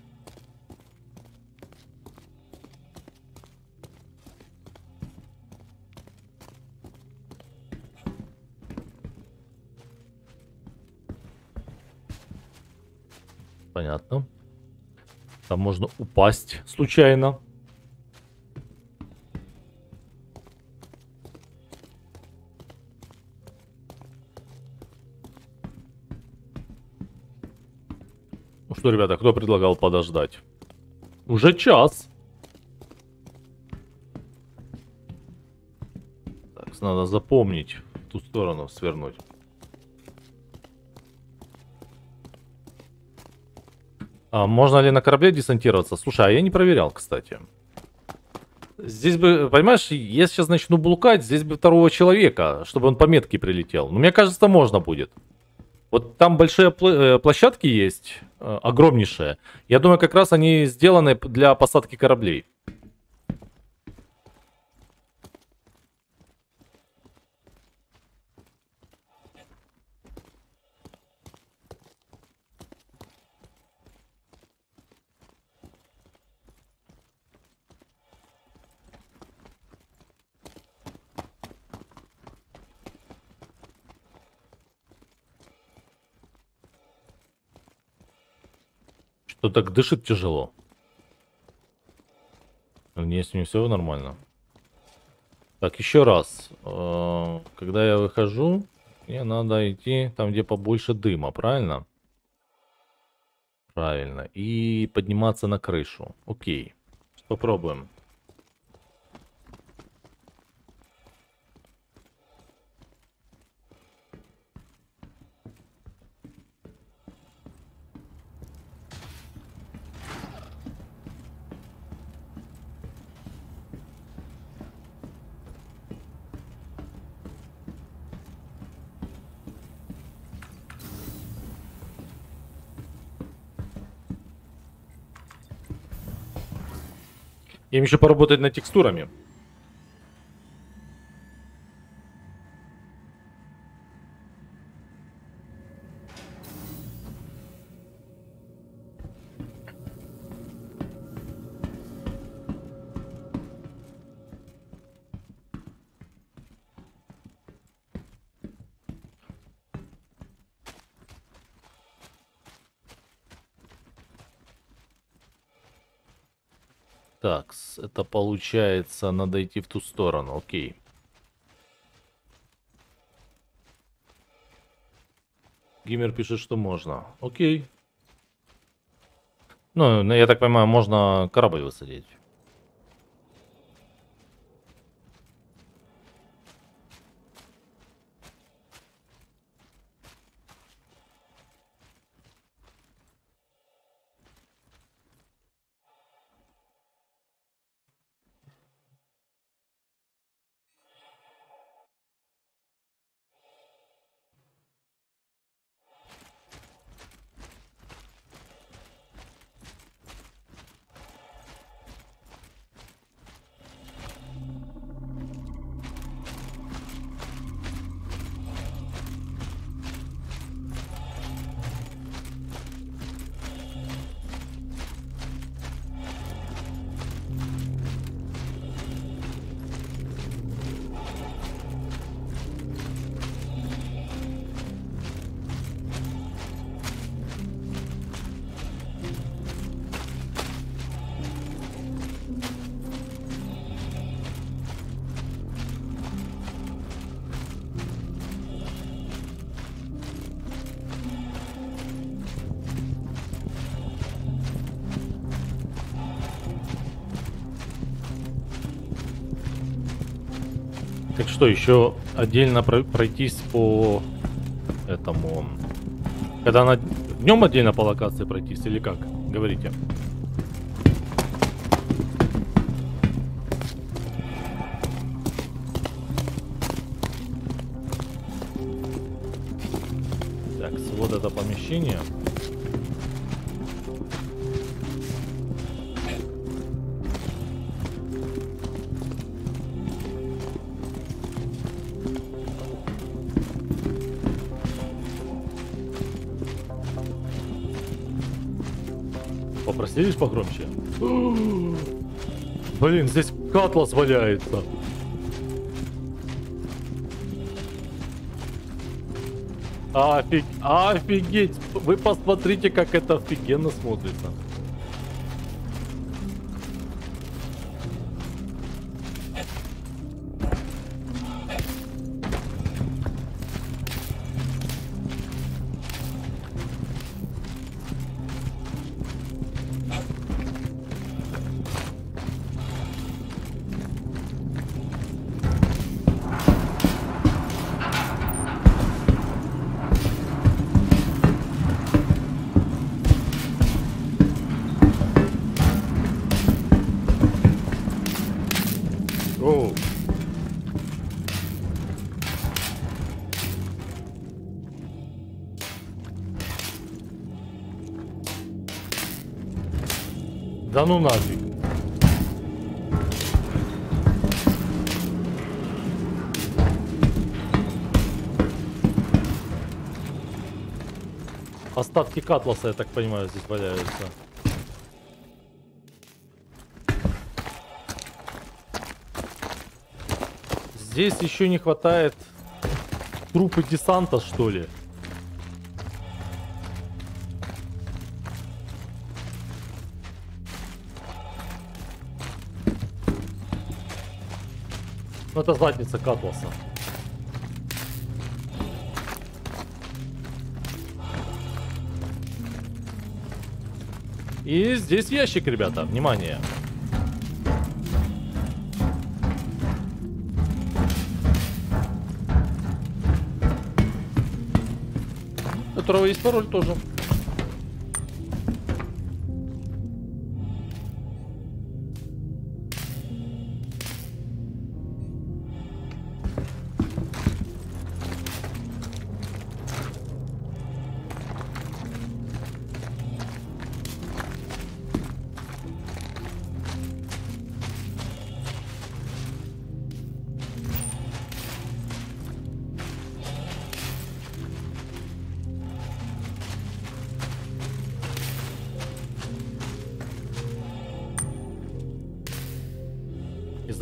Понятно. Там можно упасть случайно. Ну что, ребята, кто предлагал подождать? Уже час. Так, надо запомнить, в ту сторону свернуть. А можно ли на корабле десантироваться? Слушай, а я не проверял, кстати. Здесь бы, понимаешь, я сейчас начну блукать, здесь бы второго человека, чтобы он по метке прилетел. Но мне кажется, можно будет. Вот там большие площадки есть, огромнейшие. Я думаю, как раз они сделаны для посадки кораблей. Что так дышит тяжело. Если не все нормально. Так, еще раз. Когда я выхожу, мне надо идти там, где побольше дыма, правильно? Правильно. И подниматься на крышу. Окей. Попробуем. Им еще поработать над текстурами. Так, это получается, надо идти в ту сторону, окей. Геймер пишет, что можно. Окей. Ну, я так понимаю, можно корабль высадить. Так что, еще отдельно пройтись по этому... Когда на днем отдельно по локации пройтись или как? Говорите. Так, вот это помещение. Попросились погромче? Блин, здесь Катлас валяется. Офигеть! Вы посмотрите, как это офигенно смотрится. Оу. Да ну нафиг. Остатки Катласа, я так понимаю, здесь валяются. Здесь еще не хватает трупы десанта, что ли. Ну, это задница Катласа. И здесь ящик, ребята, внимание. У которого есть пароль тоже.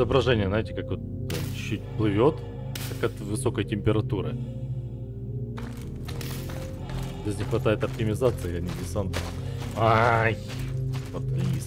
изображение, знаете, как вот чуть-чуть плывет, как от высокой температуры. Здесь не хватает оптимизации, а не десанта. Ай! Вот лис.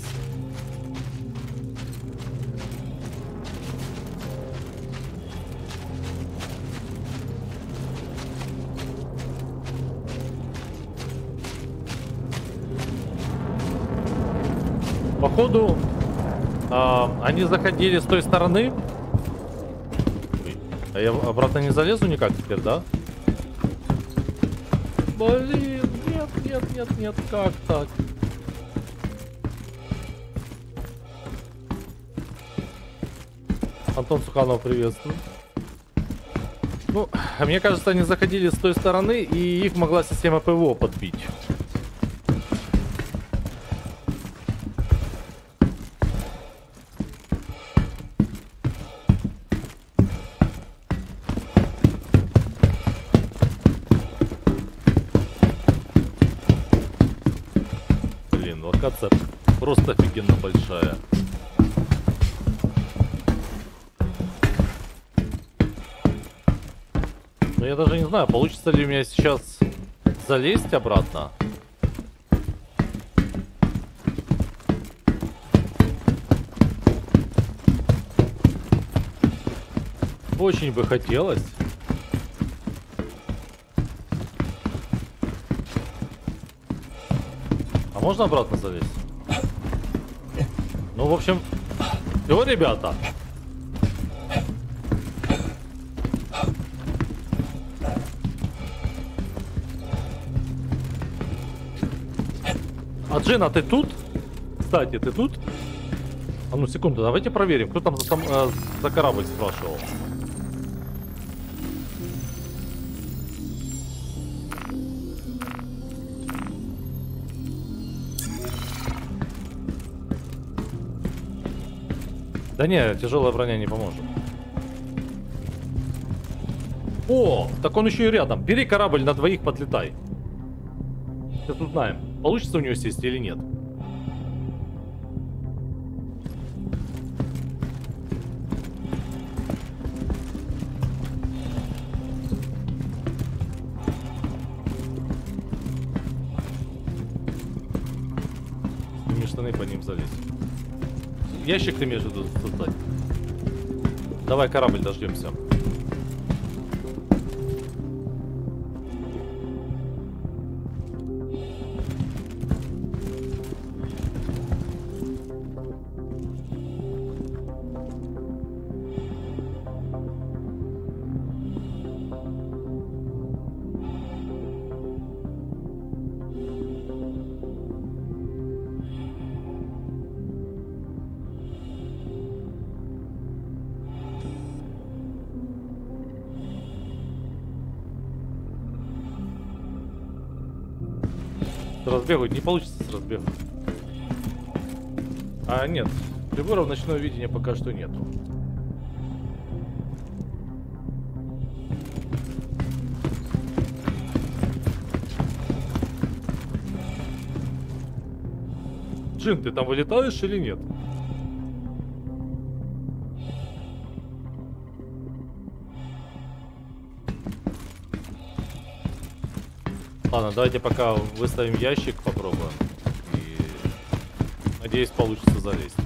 Походу, они заходили с той стороны. Ой, а я обратно не залезу никак теперь, да? Блин, нет, нет, нет, нет, как так? Антон Суханов, приветствую. Ну, мне кажется, они заходили с той стороны, и их могла система ПВО подбить. Блин, локация просто офигенно большая. Но я даже не знаю, получится ли у меня сейчас залезть обратно. Очень бы хотелось. А можно обратно залезть? Ну, в общем, все, ребята. А Джина, ты тут? Кстати, ты тут? А ну секунду, давайте проверим, кто там за корабль спрашивал. Да не, тяжелая броня не поможет. О, так он еще и рядом. Бери корабль, на двоих подлетай. Сейчас узнаем, получится у него сесть или нет. Сними штаны, по ним залезть. Ящик ты имеешь в виду создать? Давай корабль дождемся. С разбегу не получится с разбегу. А нет, приборов ночного видения пока что нету. Джин, ты там вылетаешь или нет? Ладно, давайте пока выставим ящик, попробуем. И надеюсь, получится залезть.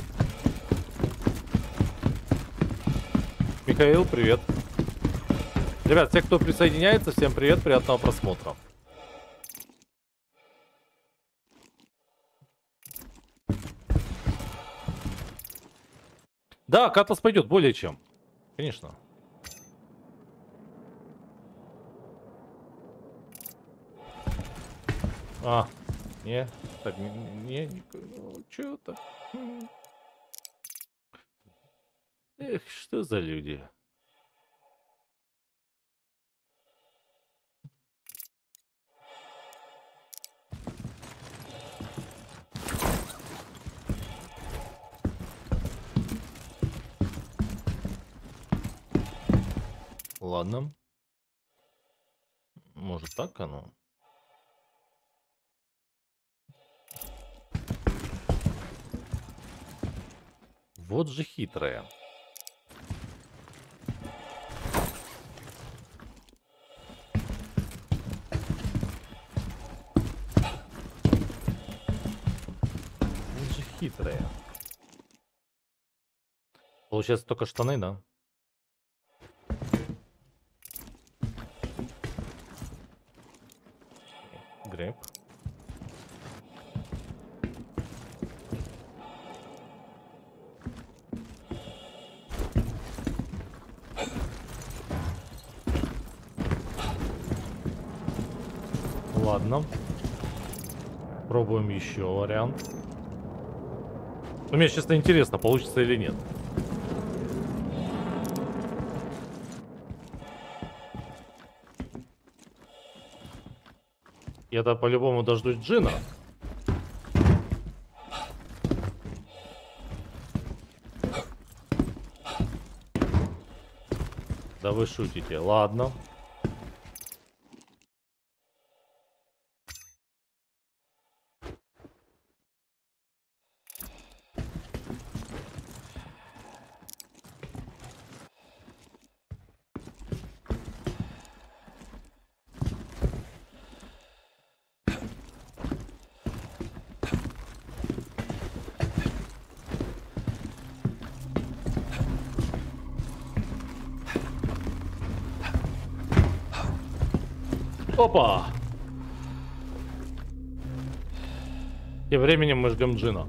Михаил, привет. Ребят, те, кто присоединяется, всем привет, приятного просмотра. Да, Катлас пойдет, более чем. Конечно. А, не, так, ну, чё-то. Эх, что за люди. Ладно. Может так оно? Вот же хитрая. хитрые. Получается только штаны, да? Грейп. Ладно. Пробуем еще вариант. Ну, мне, честно, интересно, получится или нет. Я-то по-любому дождусь Джина. Да вы шутите. Ладно. Опа! Тем временем мы ждем Джина.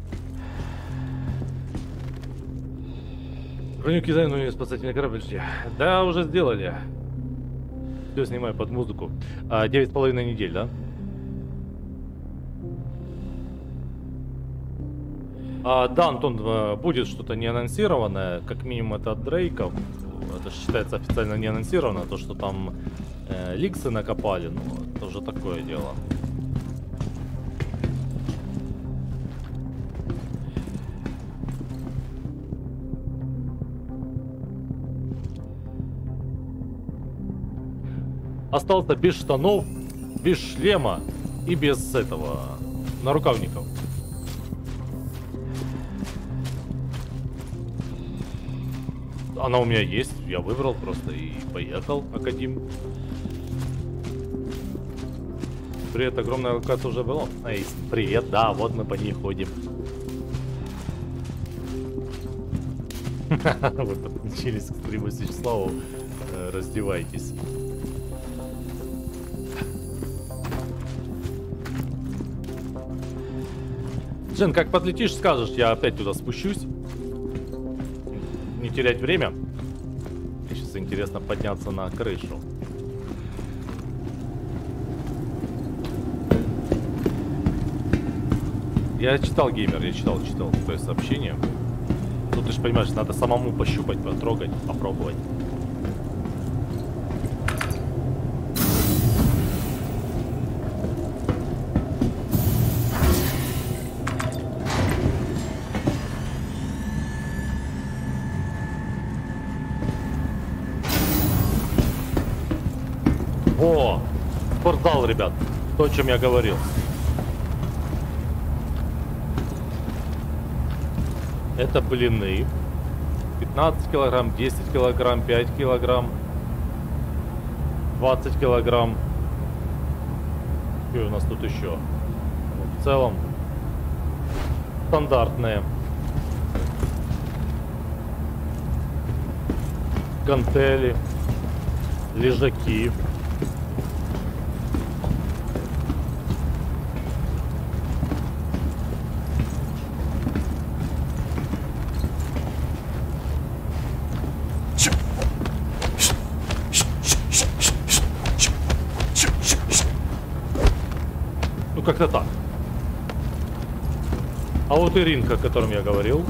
Броню кидай, но не спасательный корабль. Да, уже сделали. Все снимаю под музыку. 9,5 недель, да? Да, Антон, будет что-то не анонсированное. Как минимум это от Дрейков. Это считается официально не анонсировано. То, что там ликсы накопали, ну, это уже такое дело. Остался без штанов, без шлема и без этого нарукавников. Она у меня есть, я выбрал просто и поехал, Акадим. Привет, огромная локация уже была. Эй, привет, да, вот мы по ней ходим. Вы подключились к стриму Сечеславу, раздевайтесь. Джин, как подлетишь, скажешь, я опять туда спущусь. Не терять время. Мне сейчас интересно подняться на крышу. Я читал, геймер, я читал твое сообщение. Тут ты же понимаешь, надо самому пощупать, потрогать, попробовать. О, спортзал, ребят, то, о чем я говорил. Это блины. 15 килограмм, 10 килограмм, 5 килограмм, 20 килограмм. И у нас тут еще. В целом стандартные. Гантели, лежаки. Ну, как-то так. А вот и ринг, о котором я говорил.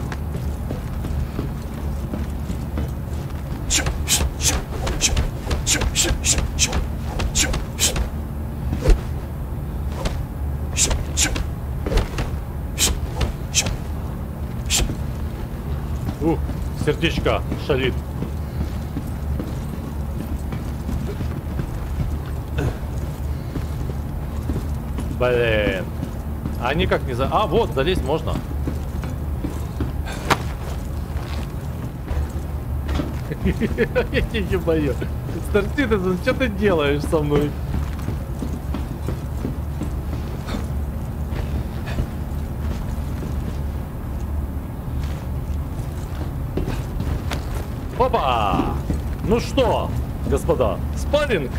Сердечко шалит. Блин. А никак не за... А, вот, залезть можно. Я тебя не боюсь. Старситизен, что ты делаешь со мной? Опа! Ну что, господа, спарринг?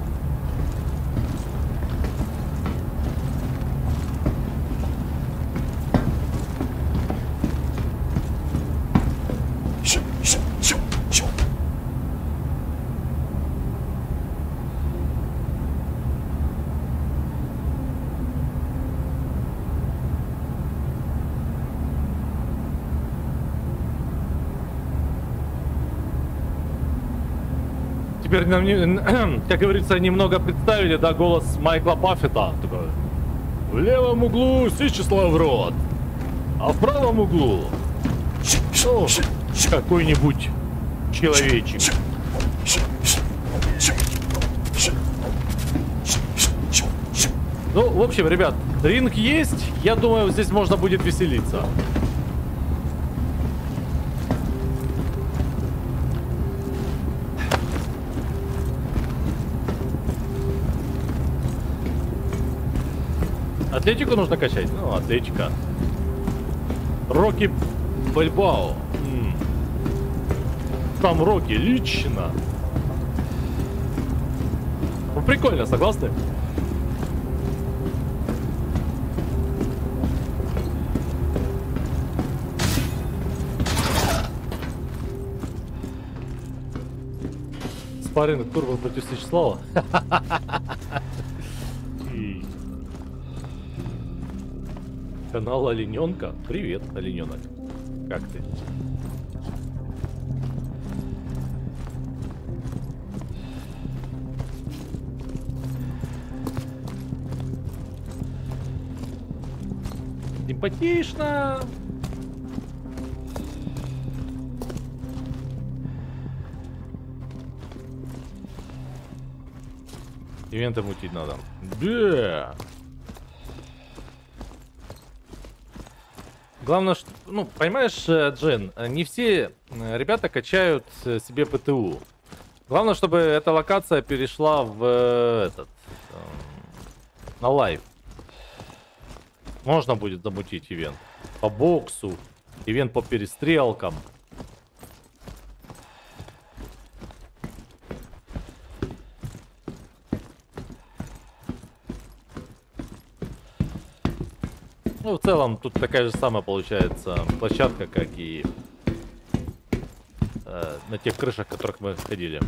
Теперь нам, как говорится, немного представили, да, голос Майкла Баффета. Такой, в левом углу Сичеслав Рот, а в правом углу ну, какой-нибудь человечек. Ну, в общем, ребят, ринг есть. Я думаю, здесь можно будет веселиться. Атлетику нужно качать? Ну, атлетика. Рокки Бальбао. Там Рокки лично. Ну, прикольно, согласны? Спарринг Турбо против Сичеслава. Канал Олененка. Привет, Олененок. Как ты? Симпатично. Ивенты мутить надо. Да. Главное, что, ну, понимаешь, Джен, не все ребята качают себе ПТУ. Главное, чтобы эта локация перешла в на лайв. Можно будет замутить ивент по боксу, ивент по перестрелкам. Ну, в целом, тут такая же самая получается площадка, как и на тех крышах, в которых мы ходили.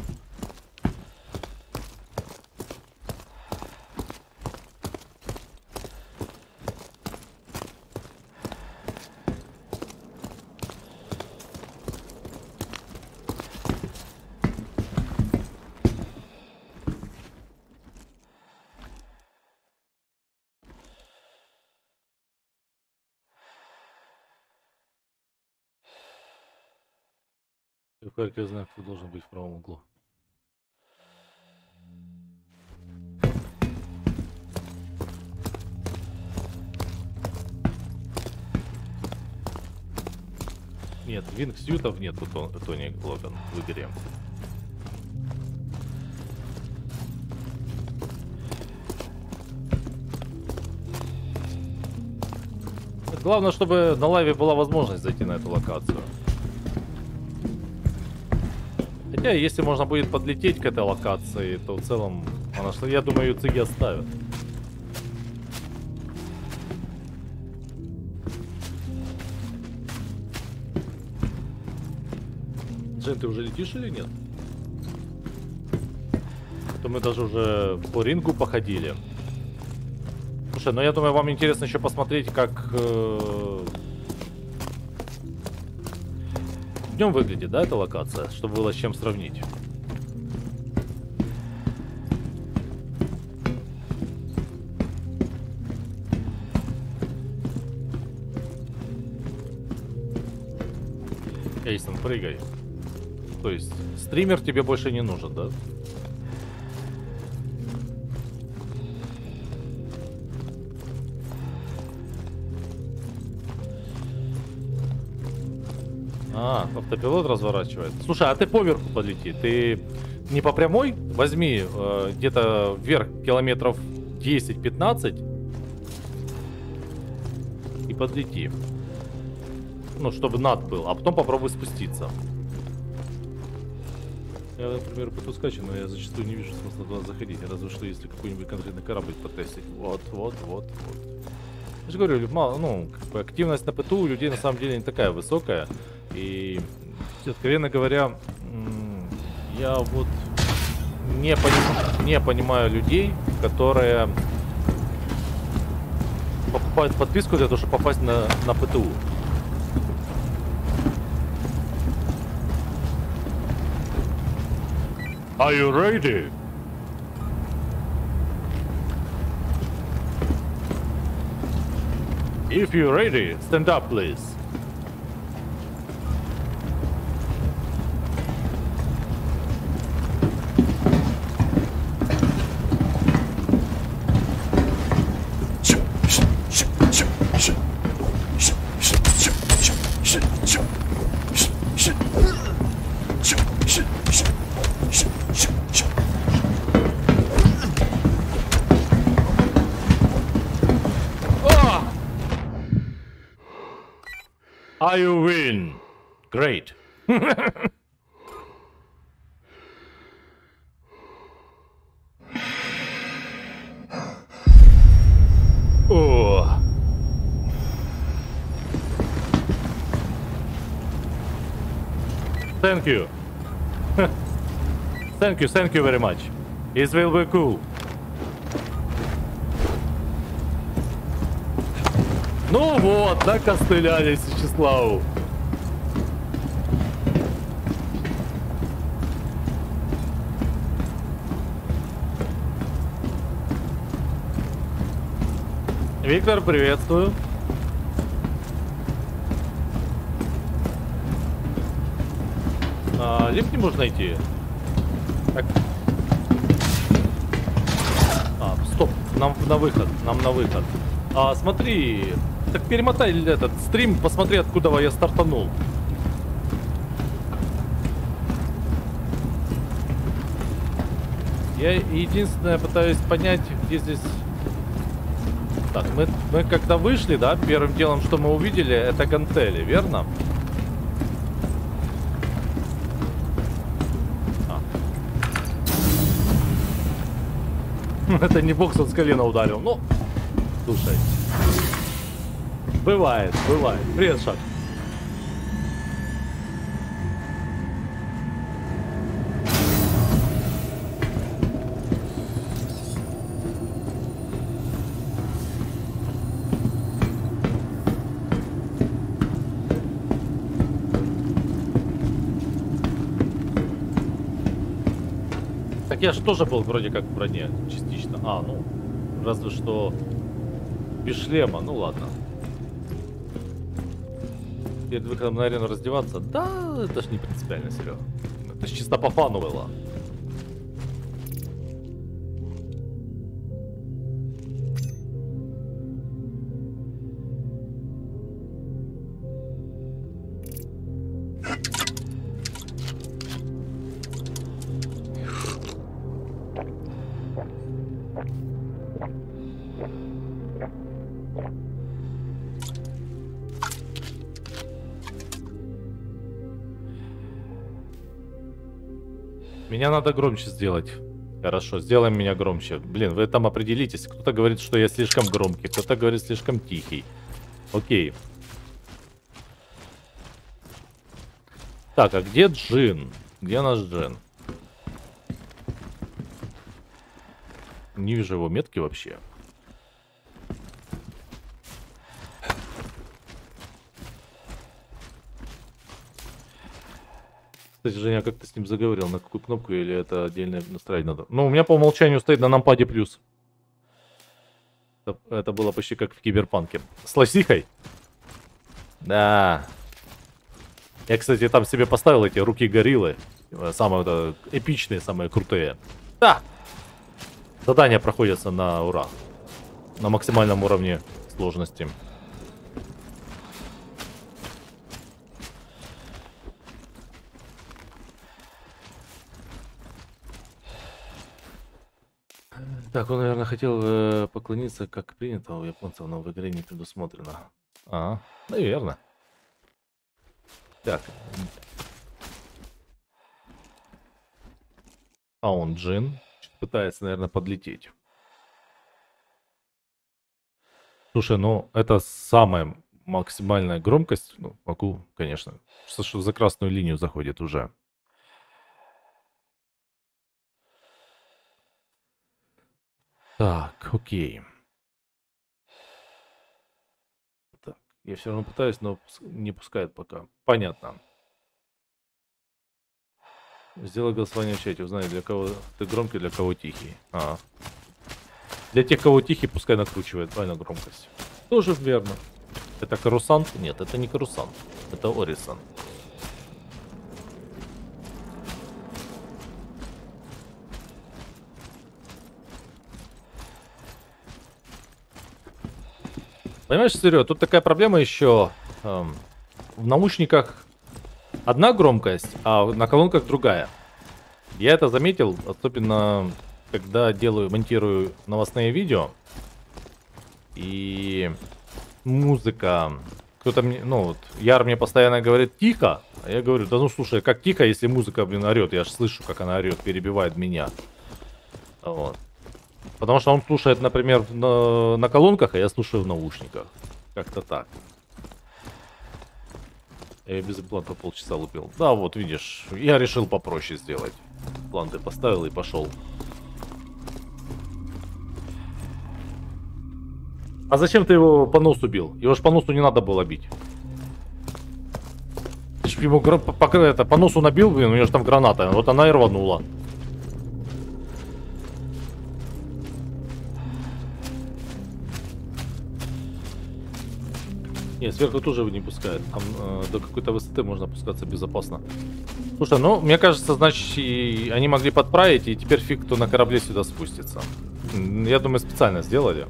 Как я знаю, кто должен быть в правом углу. Нет, вингсютов нет у Тони Логан в игре. Главное, чтобы на лайве была возможность зайти на эту локацию. Хотя, если можно будет подлететь к этой локации, то в целом, я думаю, ее ЦГ оставят. Джен, ты уже летишь или нет? То мы даже уже по рингу походили. Слушай, ну я думаю, вам интересно еще посмотреть, как днем выглядит, да, эта локация, чтобы было с чем сравнить. Эйсон, прыгай. То есть, стример тебе больше не нужен, да? А, автопилот разворачивает. Слушай, а ты поверху подлети. Ты не по прямой? Возьми где-то вверх километров 10-15 и подлети. Ну, чтобы над был. А потом попробуй спуститься. Я, например, ПТУ скачу, но я зачастую не вижу смысла туда заходить, разве что если какой-нибудь конкретный корабль потестить. Вот. Я же говорю, мало, ну, как бы активность на ПТУ у людей на самом деле не такая высокая. И, откровенно говоря, я вот не понимаю людей, которые покупают подписку для того, чтобы попасть на ПТУ. Are you ready? If you're ready, stand up, please. You win. Great. Oh. Thank you. Thank you very much. It will be cool. Ну вот, накостыляли Сечеславу. Виктор, приветствую. Лифт не можно найти. Так. Стоп, нам на выход, смотри, так перемотай этот стрим, посмотри, откуда я стартанул. Я единственное пытаюсь понять, где здесь... Так, мы когда вышли, да, первым делом, что мы увидели, это гантели, верно? Это не бокс, он с колена ударил. Ну, слушай. Бывает. Привет, Шаг. Так я же тоже был вроде как в броне, частично. Ну, разве что без шлема, ну ладно. Перед выходом на арену раздеваться? Да, это ж не принципиально, Серега. Это ж чисто по фану было. Меня надо громче сделать. Хорошо, сделаем меня громче. Блин, вы там определитесь. Кто-то говорит, что я слишком громкий, кто-то говорит слишком тихий. Окей. Так, а где Джин? Где наш Джин? Не вижу его метки вообще. Кстати, Женя, как ты с ним заговорил? На какую кнопку или это отдельно настраивать надо? Ну, у меня по умолчанию стоит на нампаде плюс. Это было почти как в Киберпанке. С лосихой? Да. Я, кстати, там себе поставил эти руки гориллы. Самые эпичные, самые крутые. Да. Задания проходятся на ура. На максимальном уровне сложности. Так, он, наверное, хотел поклониться, как принято у японцев, но в игре не предусмотрено. Наверное. Так. А он Джин. Пытается, наверное, подлететь. Слушай, ну это самая максимальная громкость. Ну, могу, конечно. Что за красную линию заходит уже. Так, окей. Так, я все равно пытаюсь, но не пускает пока. Понятно. Сделай голосование в чате, узнай, для кого ты громкий, для кого тихий. Для тех, кого тихий, пускай накручивает правильно громкость. Тоже верно. Это Карусант? Нет, это не Карусант. Это Орисон. Понимаешь, Серега, тут такая проблема еще. В наушниках одна громкость, а на колонках другая. Я это заметил, особенно когда монтирую новостные видео. И музыка. Кто-то мне, ну вот, Яр мне постоянно говорит тихо, а я говорю, да ну слушай, как тихо, если музыка, блин, орет, я же слышу, как она орет, перебивает меня. Вот. Потому что он слушает, например, на колонках, а я слушаю в наушниках. Как-то так. Я без импланта полчаса лупил. Да, вот видишь, я решил попроще сделать. Импланты поставил и пошел. А зачем ты его по носу бил? Его ж по носу не надо было бить. Ты ж ему по носу набил, блин, у него же там граната. Вот она и рванула. Нет, сверху тоже не пускает. Там до какой-то высоты можно опускаться безопасно. Слушай, ну, мне кажется, значит, они могли подправить, и теперь фиг кто на корабле сюда спустится. Я думаю, специально сделали.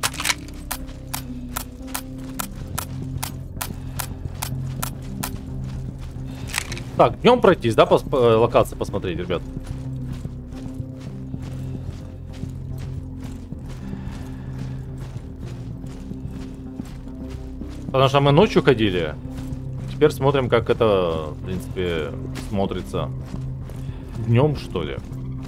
Так, днем пройтись, да, по локации посмотреть, ребят? Потому что мы ночью ходили. Теперь смотрим, как это, в принципе, смотрится. Днем, что ли?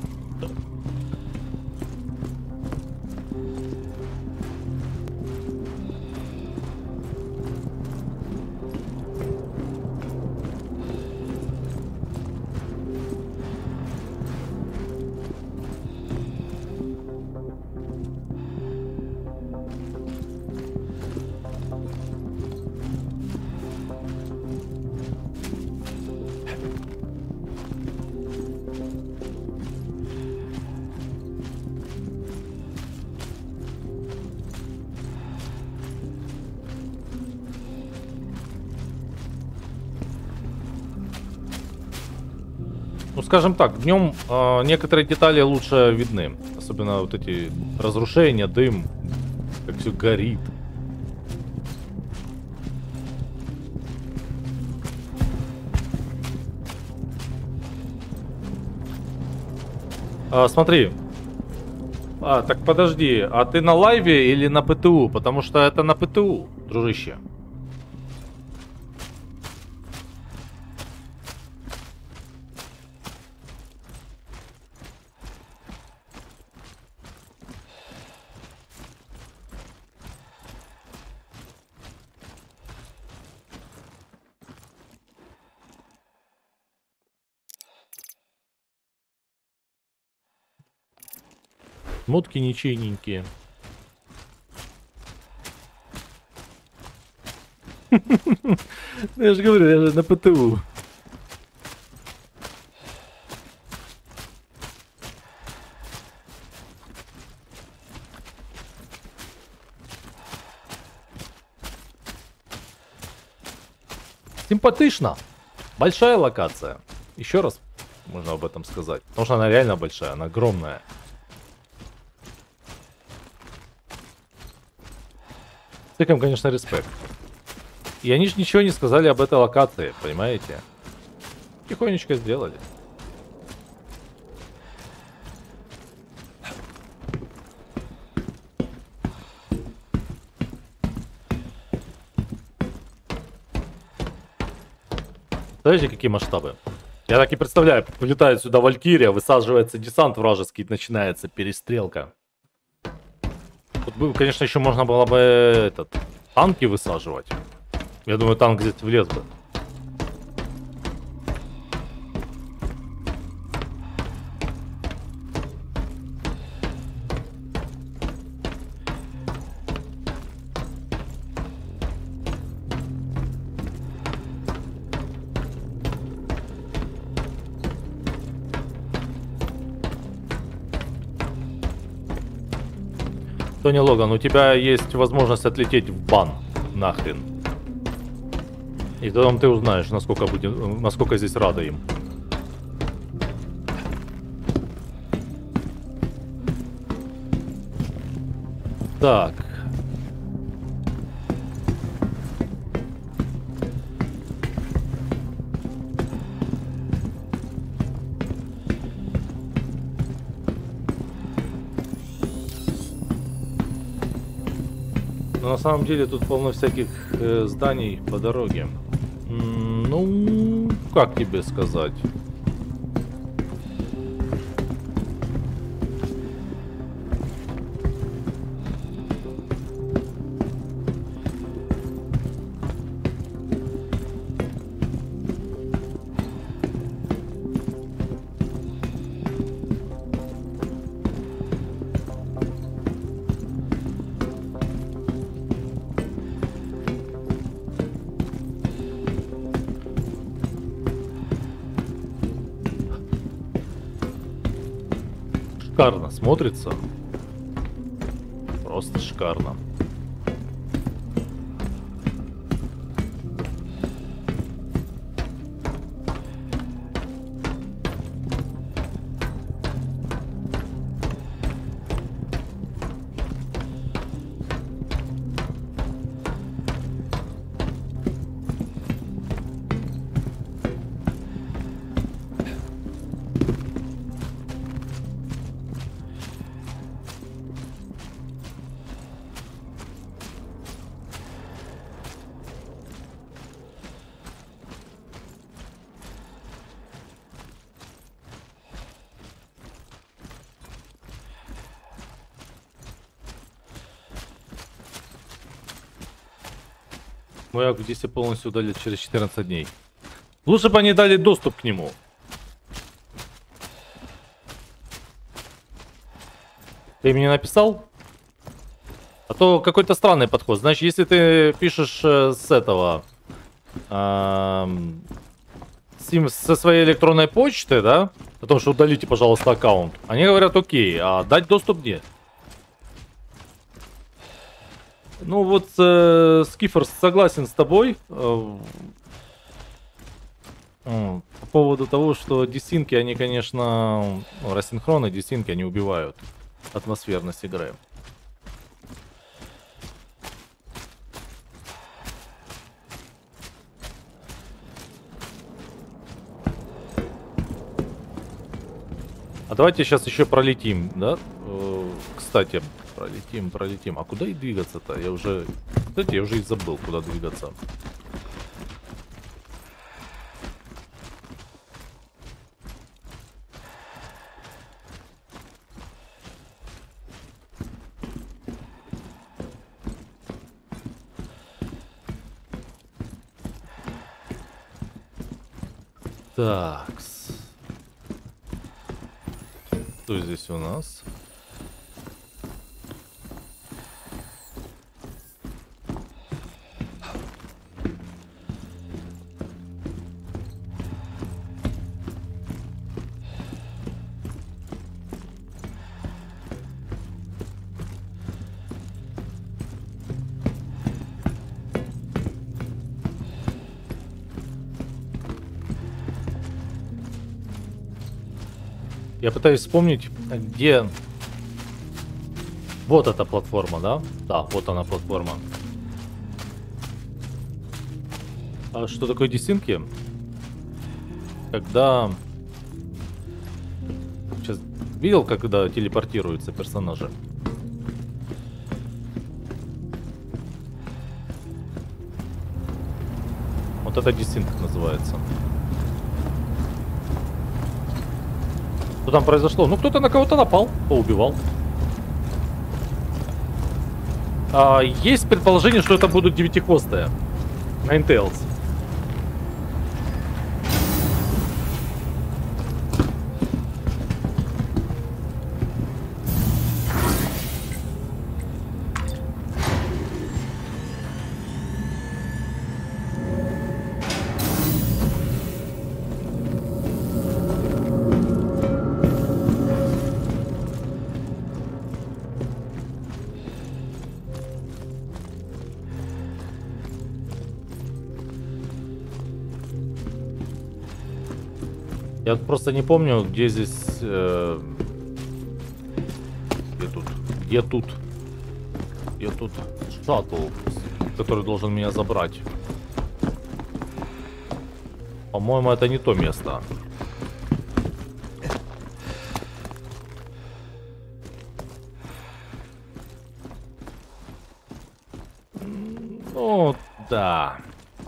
Ну, скажем так, днем некоторые детали лучше видны. Особенно вот эти разрушения, дым, как все горит. Смотри. Так подожди, а ты на лайве или на ПТУ? Потому что это на ПТУ, дружище. Мотки ничейненькие. Я же говорю, я же на ПТУ. Симпатично. Большая локация. Еще раз можно об этом сказать. Потому что она реально большая, она огромная. Всяким, конечно, респект. И они же ничего не сказали об этой локации, понимаете? Тихонечко сделали. Знаете, какие масштабы? Я так и представляю, влетает сюда Валькирия, высаживается десант вражеский, начинается перестрелка. Тут бы, конечно, еще можно было бы танки высаживать. Я думаю, танк здесь влез бы. Тони Логан, у тебя есть возможность отлететь в бан. Нахрен. И потом ты узнаешь, насколько здесь рады им. Так. Но на самом деле тут полно всяких зданий по дороге. Ну, как тебе сказать? Шикарно смотрится. Просто шикарно. Мой акт здесь полностью удалит через 14 дней. Лучше бы они дали доступ к нему. Ты мне написал? А то какой-то странный подход. Значит, если ты пишешь с этого... со своей электронной почты, да? О том, что удалите, пожалуйста, аккаунт. Они говорят, окей, а дать доступ нет. Ну вот, Скифер, согласен с тобой. По поводу того, что десинки, они, конечно, рассинхроны, десинки, они убивают атмосферность игры. А давайте сейчас еще пролетим, да? Кстати, пролетим. А куда и двигаться-то? Я уже и забыл, куда двигаться. Такс. Что здесь у нас? Я пытаюсь вспомнить, где... Вот эта платформа, да? Да, вот она платформа. А что такое десинки? Когда... Сейчас видел, когда телепортируются персонажи? Вот это десинк называется. Что там произошло? Ну, кто-то на кого-то напал, поубивал. Есть предположение, что это будут девятихвостые. Ninetales. Я просто не помню, где здесь... Где тут? Где тут? Где тут шаттл, который должен меня забрать? По-моему, это не то место. Ну, да.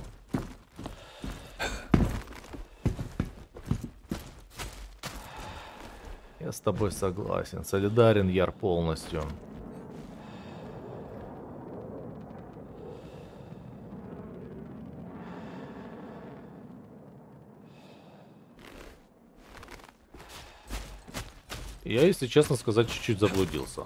Я с тобой согласен. Солидарен, Яр, полностью. Я, если честно сказать, чуть-чуть заблудился.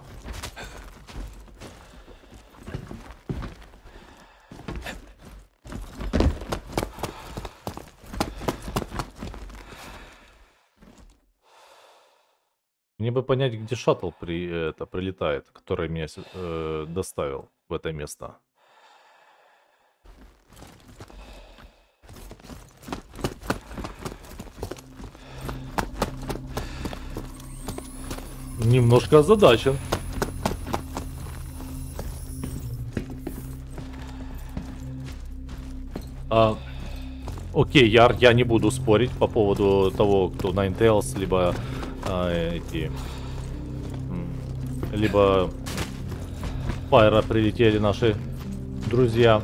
Мне бы понять, где шаттл прилетает, который меня доставил в это место. Немножко озадачен. Окей, я не буду спорить по поводу того, кто Ninetales, либо либо Пайра прилетели наши друзья.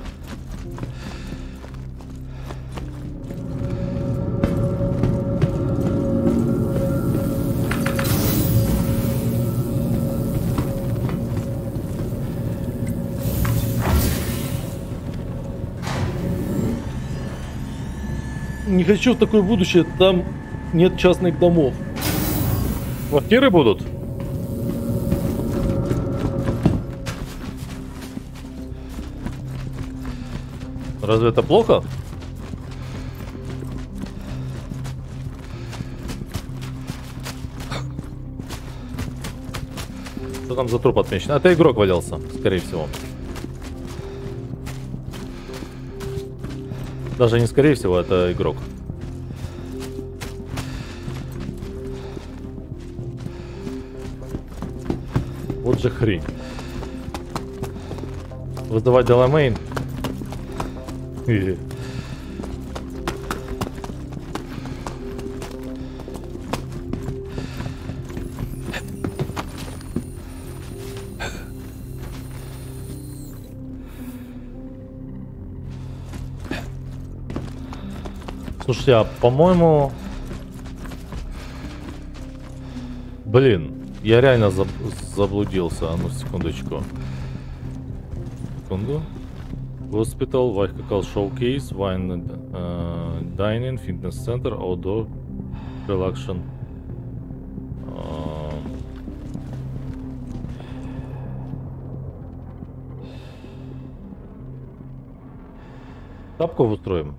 Не хочу в такое будущее, там нет частных домов. Квартиры будут? Разве это плохо? Что там за труп отмечен? Это игрок валялся, скорее всего. Даже не скорее всего, это игрок. Вот же хрень. Вызывать Деламейн. Слушайте, а по-моему... Блин, я реально заблудился. А ну, секундочку. Секунду. Hospital, Vehicle Showcase, Wine Dining, Fitness Center, Outdoor Relaxation. Тапков устроим.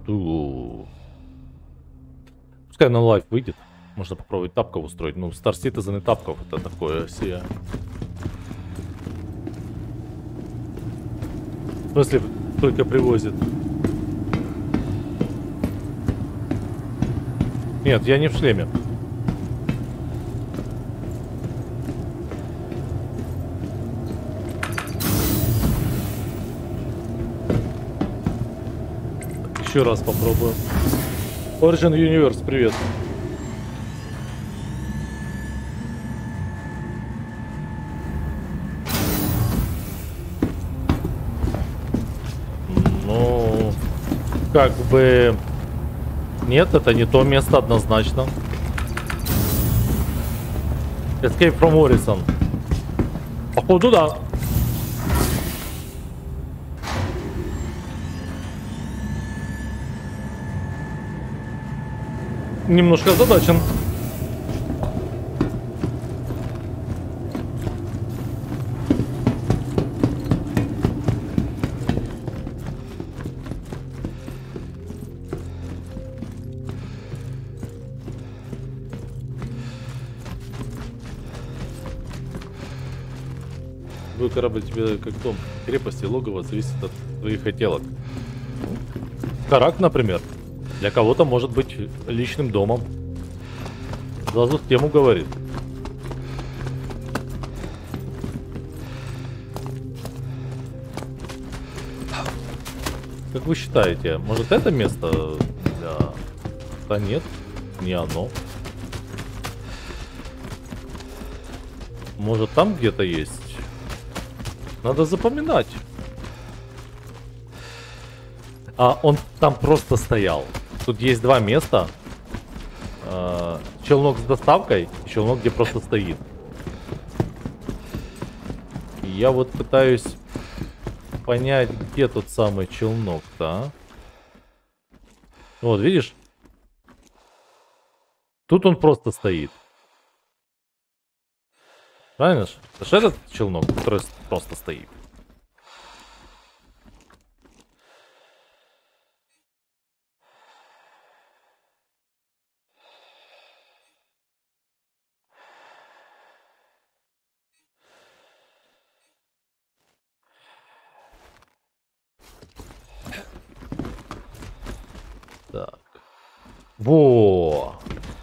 Пускай на лайв выйдет. Можно попробовать тапков устроить. Ну, Star Citizen и тапков это такое себе. В смысле, только привозит. Нет, я не в шлеме. Еще раз попробую. Origin Universe, привет. Ну, как бы... Нет, это не то место однозначно. Escape from Orison. Походу, да. Немножко озадачен. Твой корабль тебе как дом. Крепости логово зависит от твоих хотелок. Карак, например, для кого-то может быть личным домом. Сразу в тему говорит. Как вы считаете, может это место для... Да нет, не оно. Может там где-то есть? Надо запоминать. А он там просто стоял. Тут есть два места. Челнок с доставкой и челнок, где просто стоит. И я вот пытаюсь понять, где тот самый челнок-то, а? Вот, видишь? Тут он просто стоит. Правильно ж? Это же этот челнок, который просто стоит. Так. Во!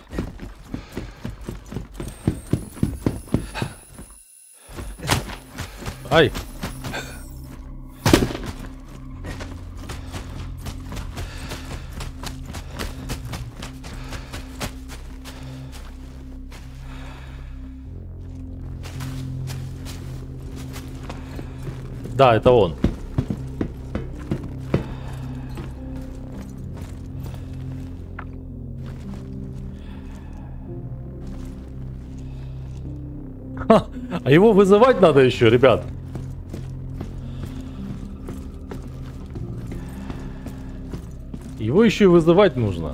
Ай! Да, это он. Ха, а его вызывать надо еще, ребят. Его еще и вызывать нужно.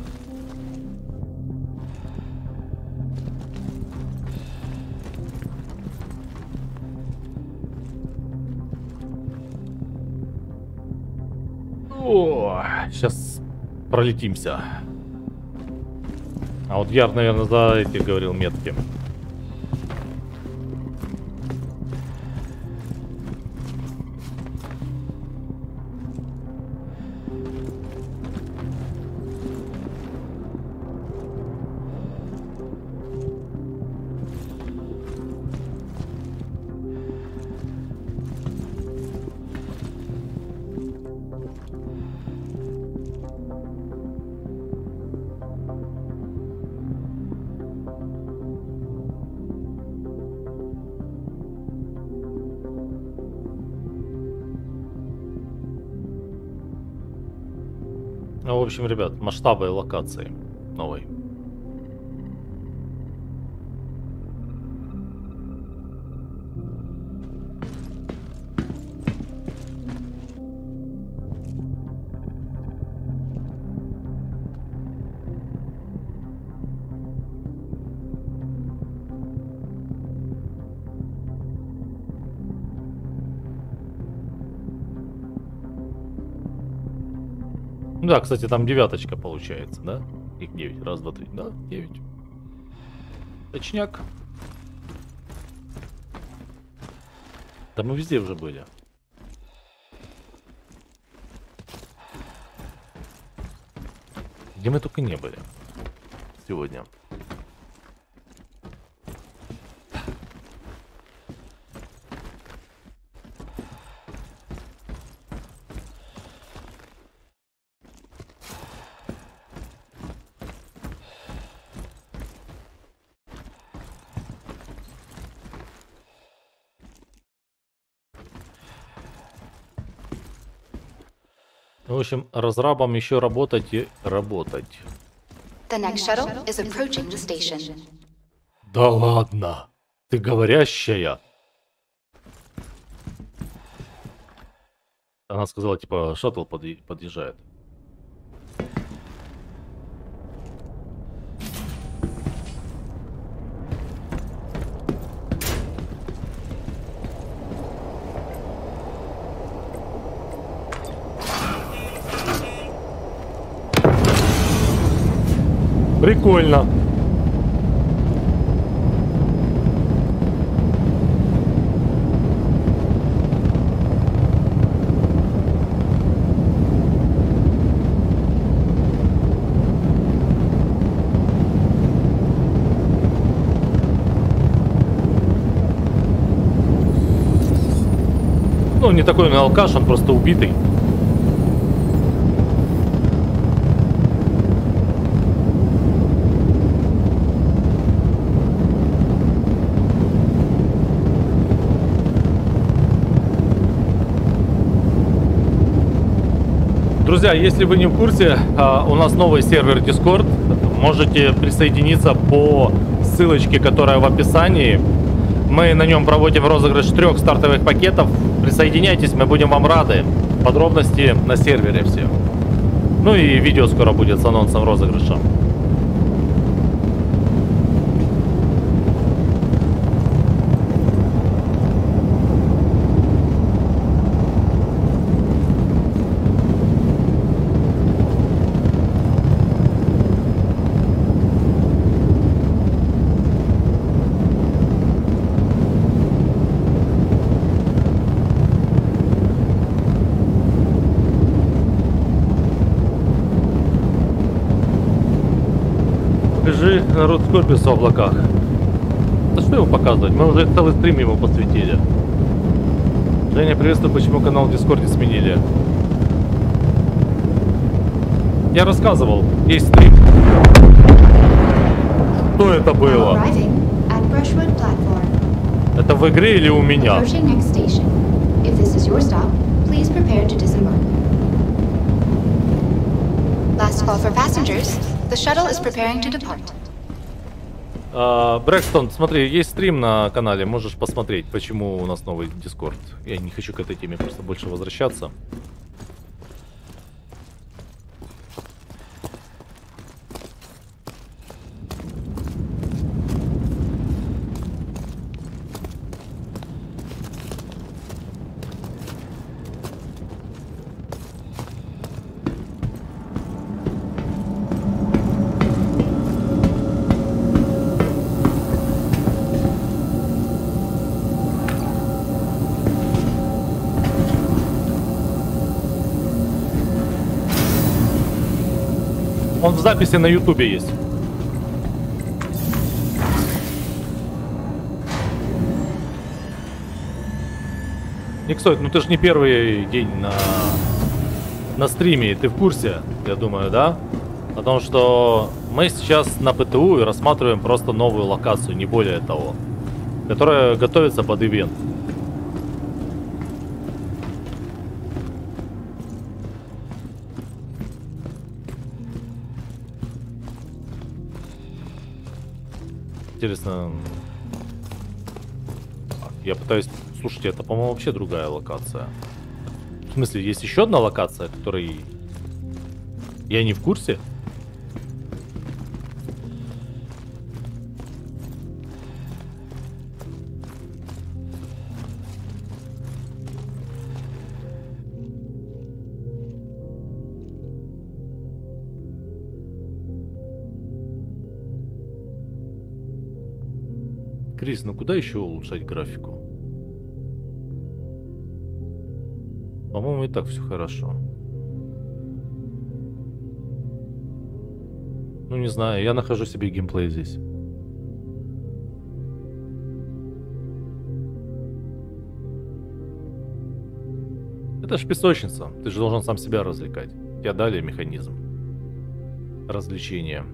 О, сейчас пролетимся. А вот Яр, наверное, за эти говорил метки. Ну, в общем, ребят, масштабы локации новой. Ну да, кстати, там девяточка получается, да? Их 9. Раз, два, три. Да, 9. Точняк. Да мы везде уже были. Где мы только не были сегодня. В общем, разрабам еще работать и работать. The next shuttle is approaching the station. Да ладно. Ты говорящая. Она сказала, типа, шаттл подъезжает. Прикольно. Ну, не такой он алкаш, он просто убитый. Друзья, если вы не в курсе, у нас новый сервер Discord. Можете присоединиться по ссылочке, которая в описании. Мы на нем проводим розыгрыш 3 стартовых пакетов. Присоединяйтесь, мы будем вам рады. Подробности на сервере все. Ну и видео скоро будет с анонсом розыгрыша. Покажи народ Скорпиуса в облаках. Да что его показывать? Мы уже целый стрим ему посвятили. Женя, приветствую, почему канал в Дискорде сменили. Я рассказывал, есть стрим. Что это было? Это в игре или у меня? Last call for passengers. The shuttle is preparing to depart. Брэкстон, смотри, есть стрим на канале, можешь посмотреть, почему у нас новый Discord. Я не хочу к этой теме просто больше возвращаться. Он в записи на Ютубе есть. Никсоид, ну ты ж не первый день на стриме, ты в курсе, я думаю, да? Потому что мы сейчас на ПТУ и рассматриваем просто новую локацию, не более того, которая готовится под ивент. Интересно. Я пытаюсь... Слушайте, это, по-моему, вообще другая локация. В смысле, есть еще одна локация, которой... Я не в курсе? Крис, ну куда еще улучшать графику? По-моему, и так все хорошо. Ну не знаю, я нахожу себе геймплей здесь. Это ж песочница. Ты же должен сам себя развлекать. Тебе дали механизм развлечения.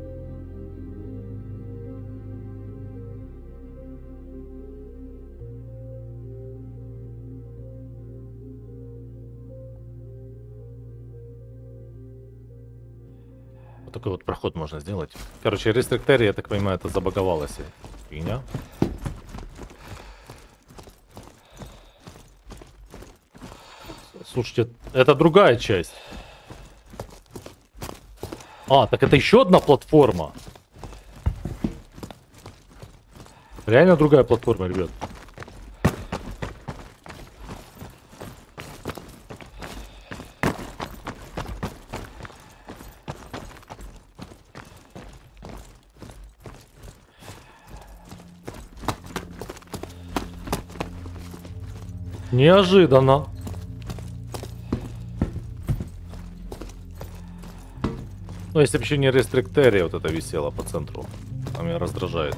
Вот такой вот проход можно сделать. Короче, рестриктерия, я так понимаю, это забаговалась фигня. Слушайте, это другая часть. А, так это еще одна платформа. Реально другая платформа, ребят. Неожиданно. Ну, если бы еще не рестриктерия вот это висела по центру. Она меня раздражает.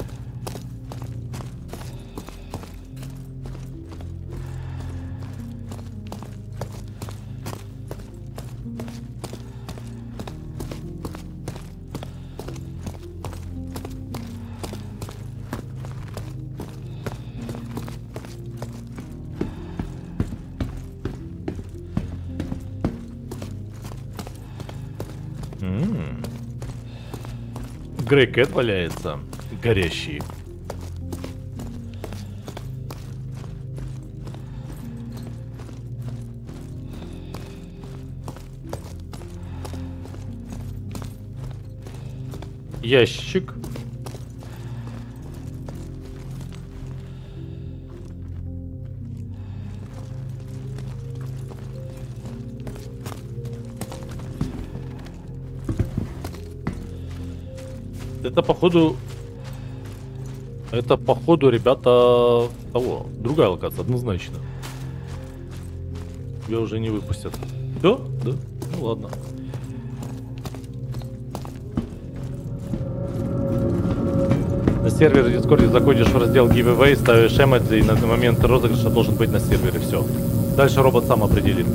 Грей Кэт валяется. Горящий. Ящик. Это походу, ребята, того, другая локация, однозначно. Тебя уже не выпустят. Да? Да? Ну ладно. На сервере в Дискорде заходишь в раздел Giveaway, ставишь эмодзи, и на момент розыгрыша должен быть на сервере. Все. Дальше робот сам определит.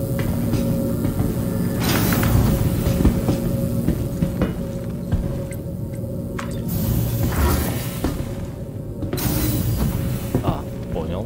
Понял.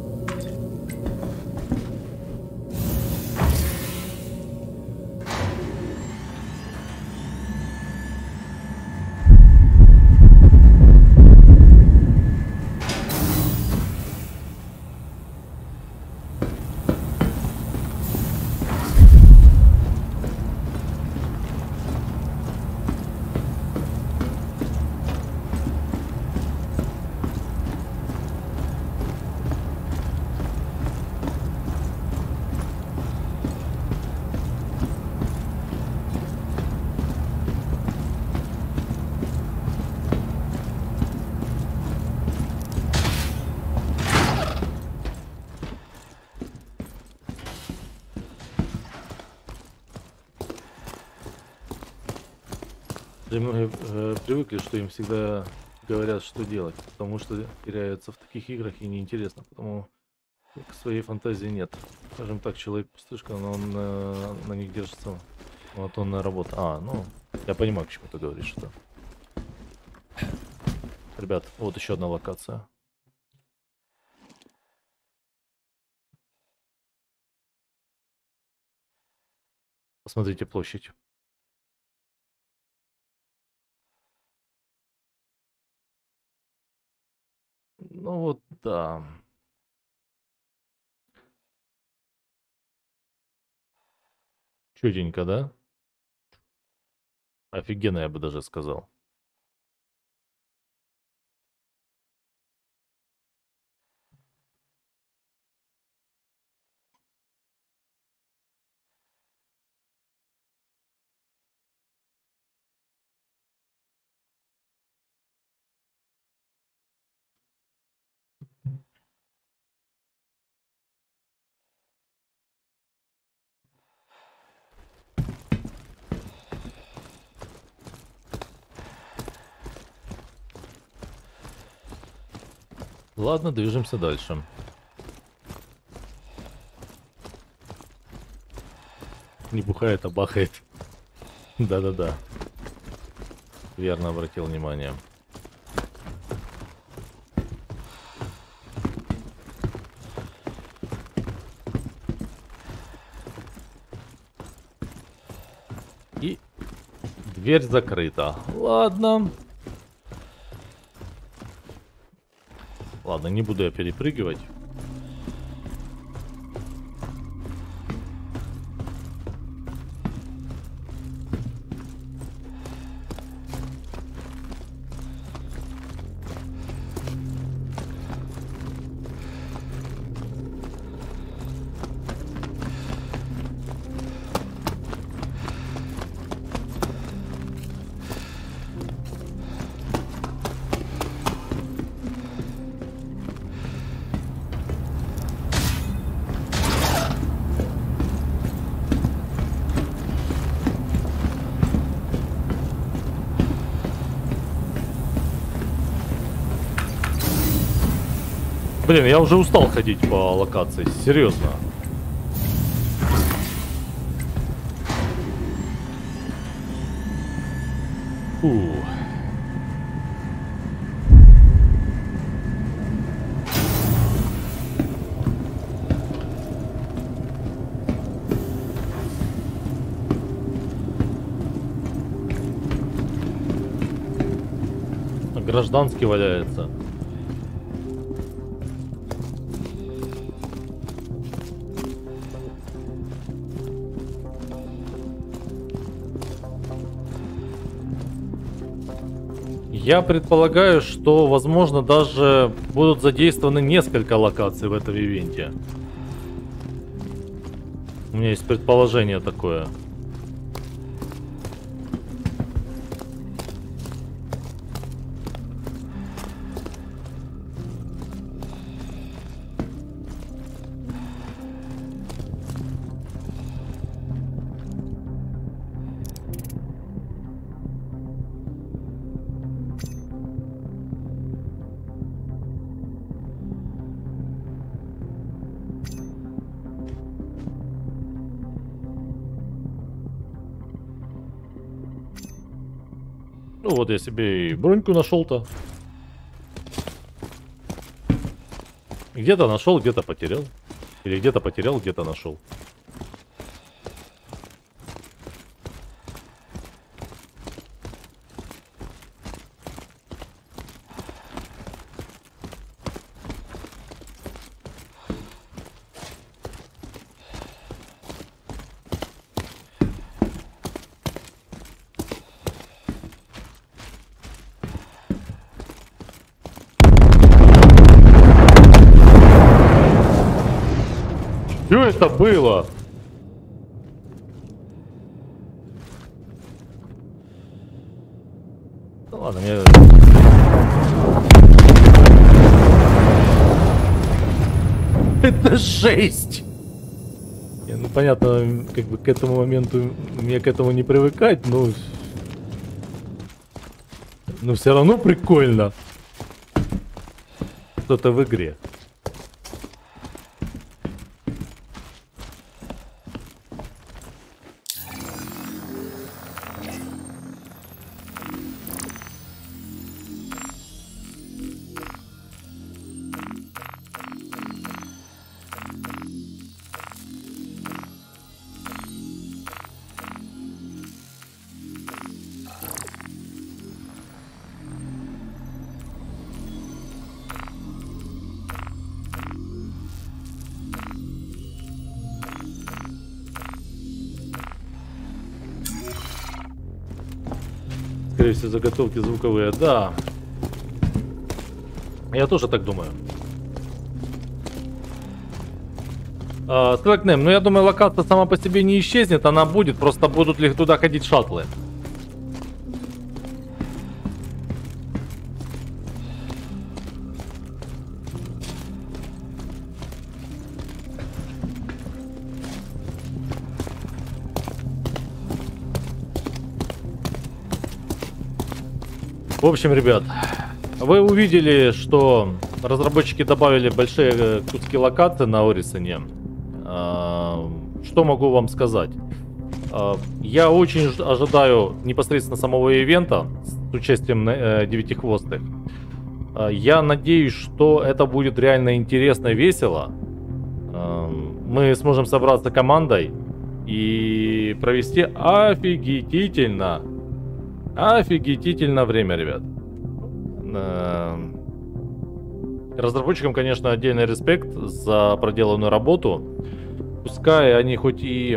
Многие привыкли, что им всегда говорят, что делать, потому что теряются в таких играх и неинтересно, потому к своей фантазии нет. Скажем так, человек пустышка, но он на них держится монотонная работа. А, ну, я понимаю, к чему ты говоришь, что. Ребят, вот еще одна локация. Посмотрите площадь. Ну вот, да. Чуденько, да? Офигенно, я бы даже сказал. Ладно, движемся дальше. Не бухает, а бахает. Да-да-да. Верно обратил внимание. И дверь закрыта. Ладно. Ладно, не буду я перепрыгивать. Блин, я уже устал ходить по локации, серьезно. Фу. Гражданский валяется. Я предполагаю, что, возможно, даже будут задействованы несколько локаций в этом ивенте. У меня есть предположение такое. Ну вот я себе и броньку нашел-то. Где-то нашел, где-то потерял. Или где-то потерял, где-то нашел. Что это было? Ну ладно, мне... Это жесть! Ну понятно, как бы к этому моменту мне к этому не привыкать, но все равно прикольно. Что-то в игре. Скорее всего, заготовки звуковые, да. Я тоже так думаю. Скрэкнем, ну я думаю, локация сама по себе не исчезнет, она будет, просто будут ли туда ходить шаттлы. В общем, ребят, вы увидели, что разработчики добавили большие куски локаций на Орисоне. Что могу вам сказать? Я очень ожидаю непосредственно самого ивента с участием Девятихвостых. Я надеюсь, что это будет реально интересно и весело. Мы сможем собраться командой и провести офигительно время, ребят. Разработчикам, конечно, отдельный респект за проделанную работу. Пускай они хоть и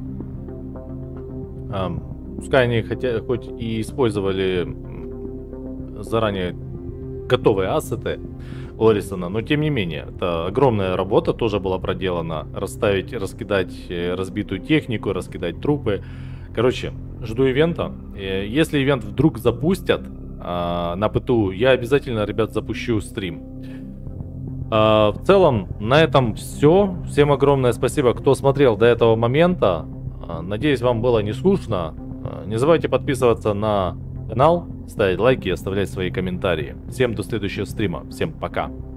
использовали заранее готовые ассеты Орисона, но тем не менее, это огромная работа тоже была проделана. Раскидать разбитую технику, раскидать трупы. Короче, жду ивента. Если ивент вдруг запустят на ПТУ, я обязательно, ребят, запущу стрим. В целом, на этом все. Всем огромное спасибо, кто смотрел до этого момента. Надеюсь, вам было не скучно. Не забывайте подписываться на канал, ставить лайки и оставлять свои комментарии. Всем до следующего стрима. Всем пока.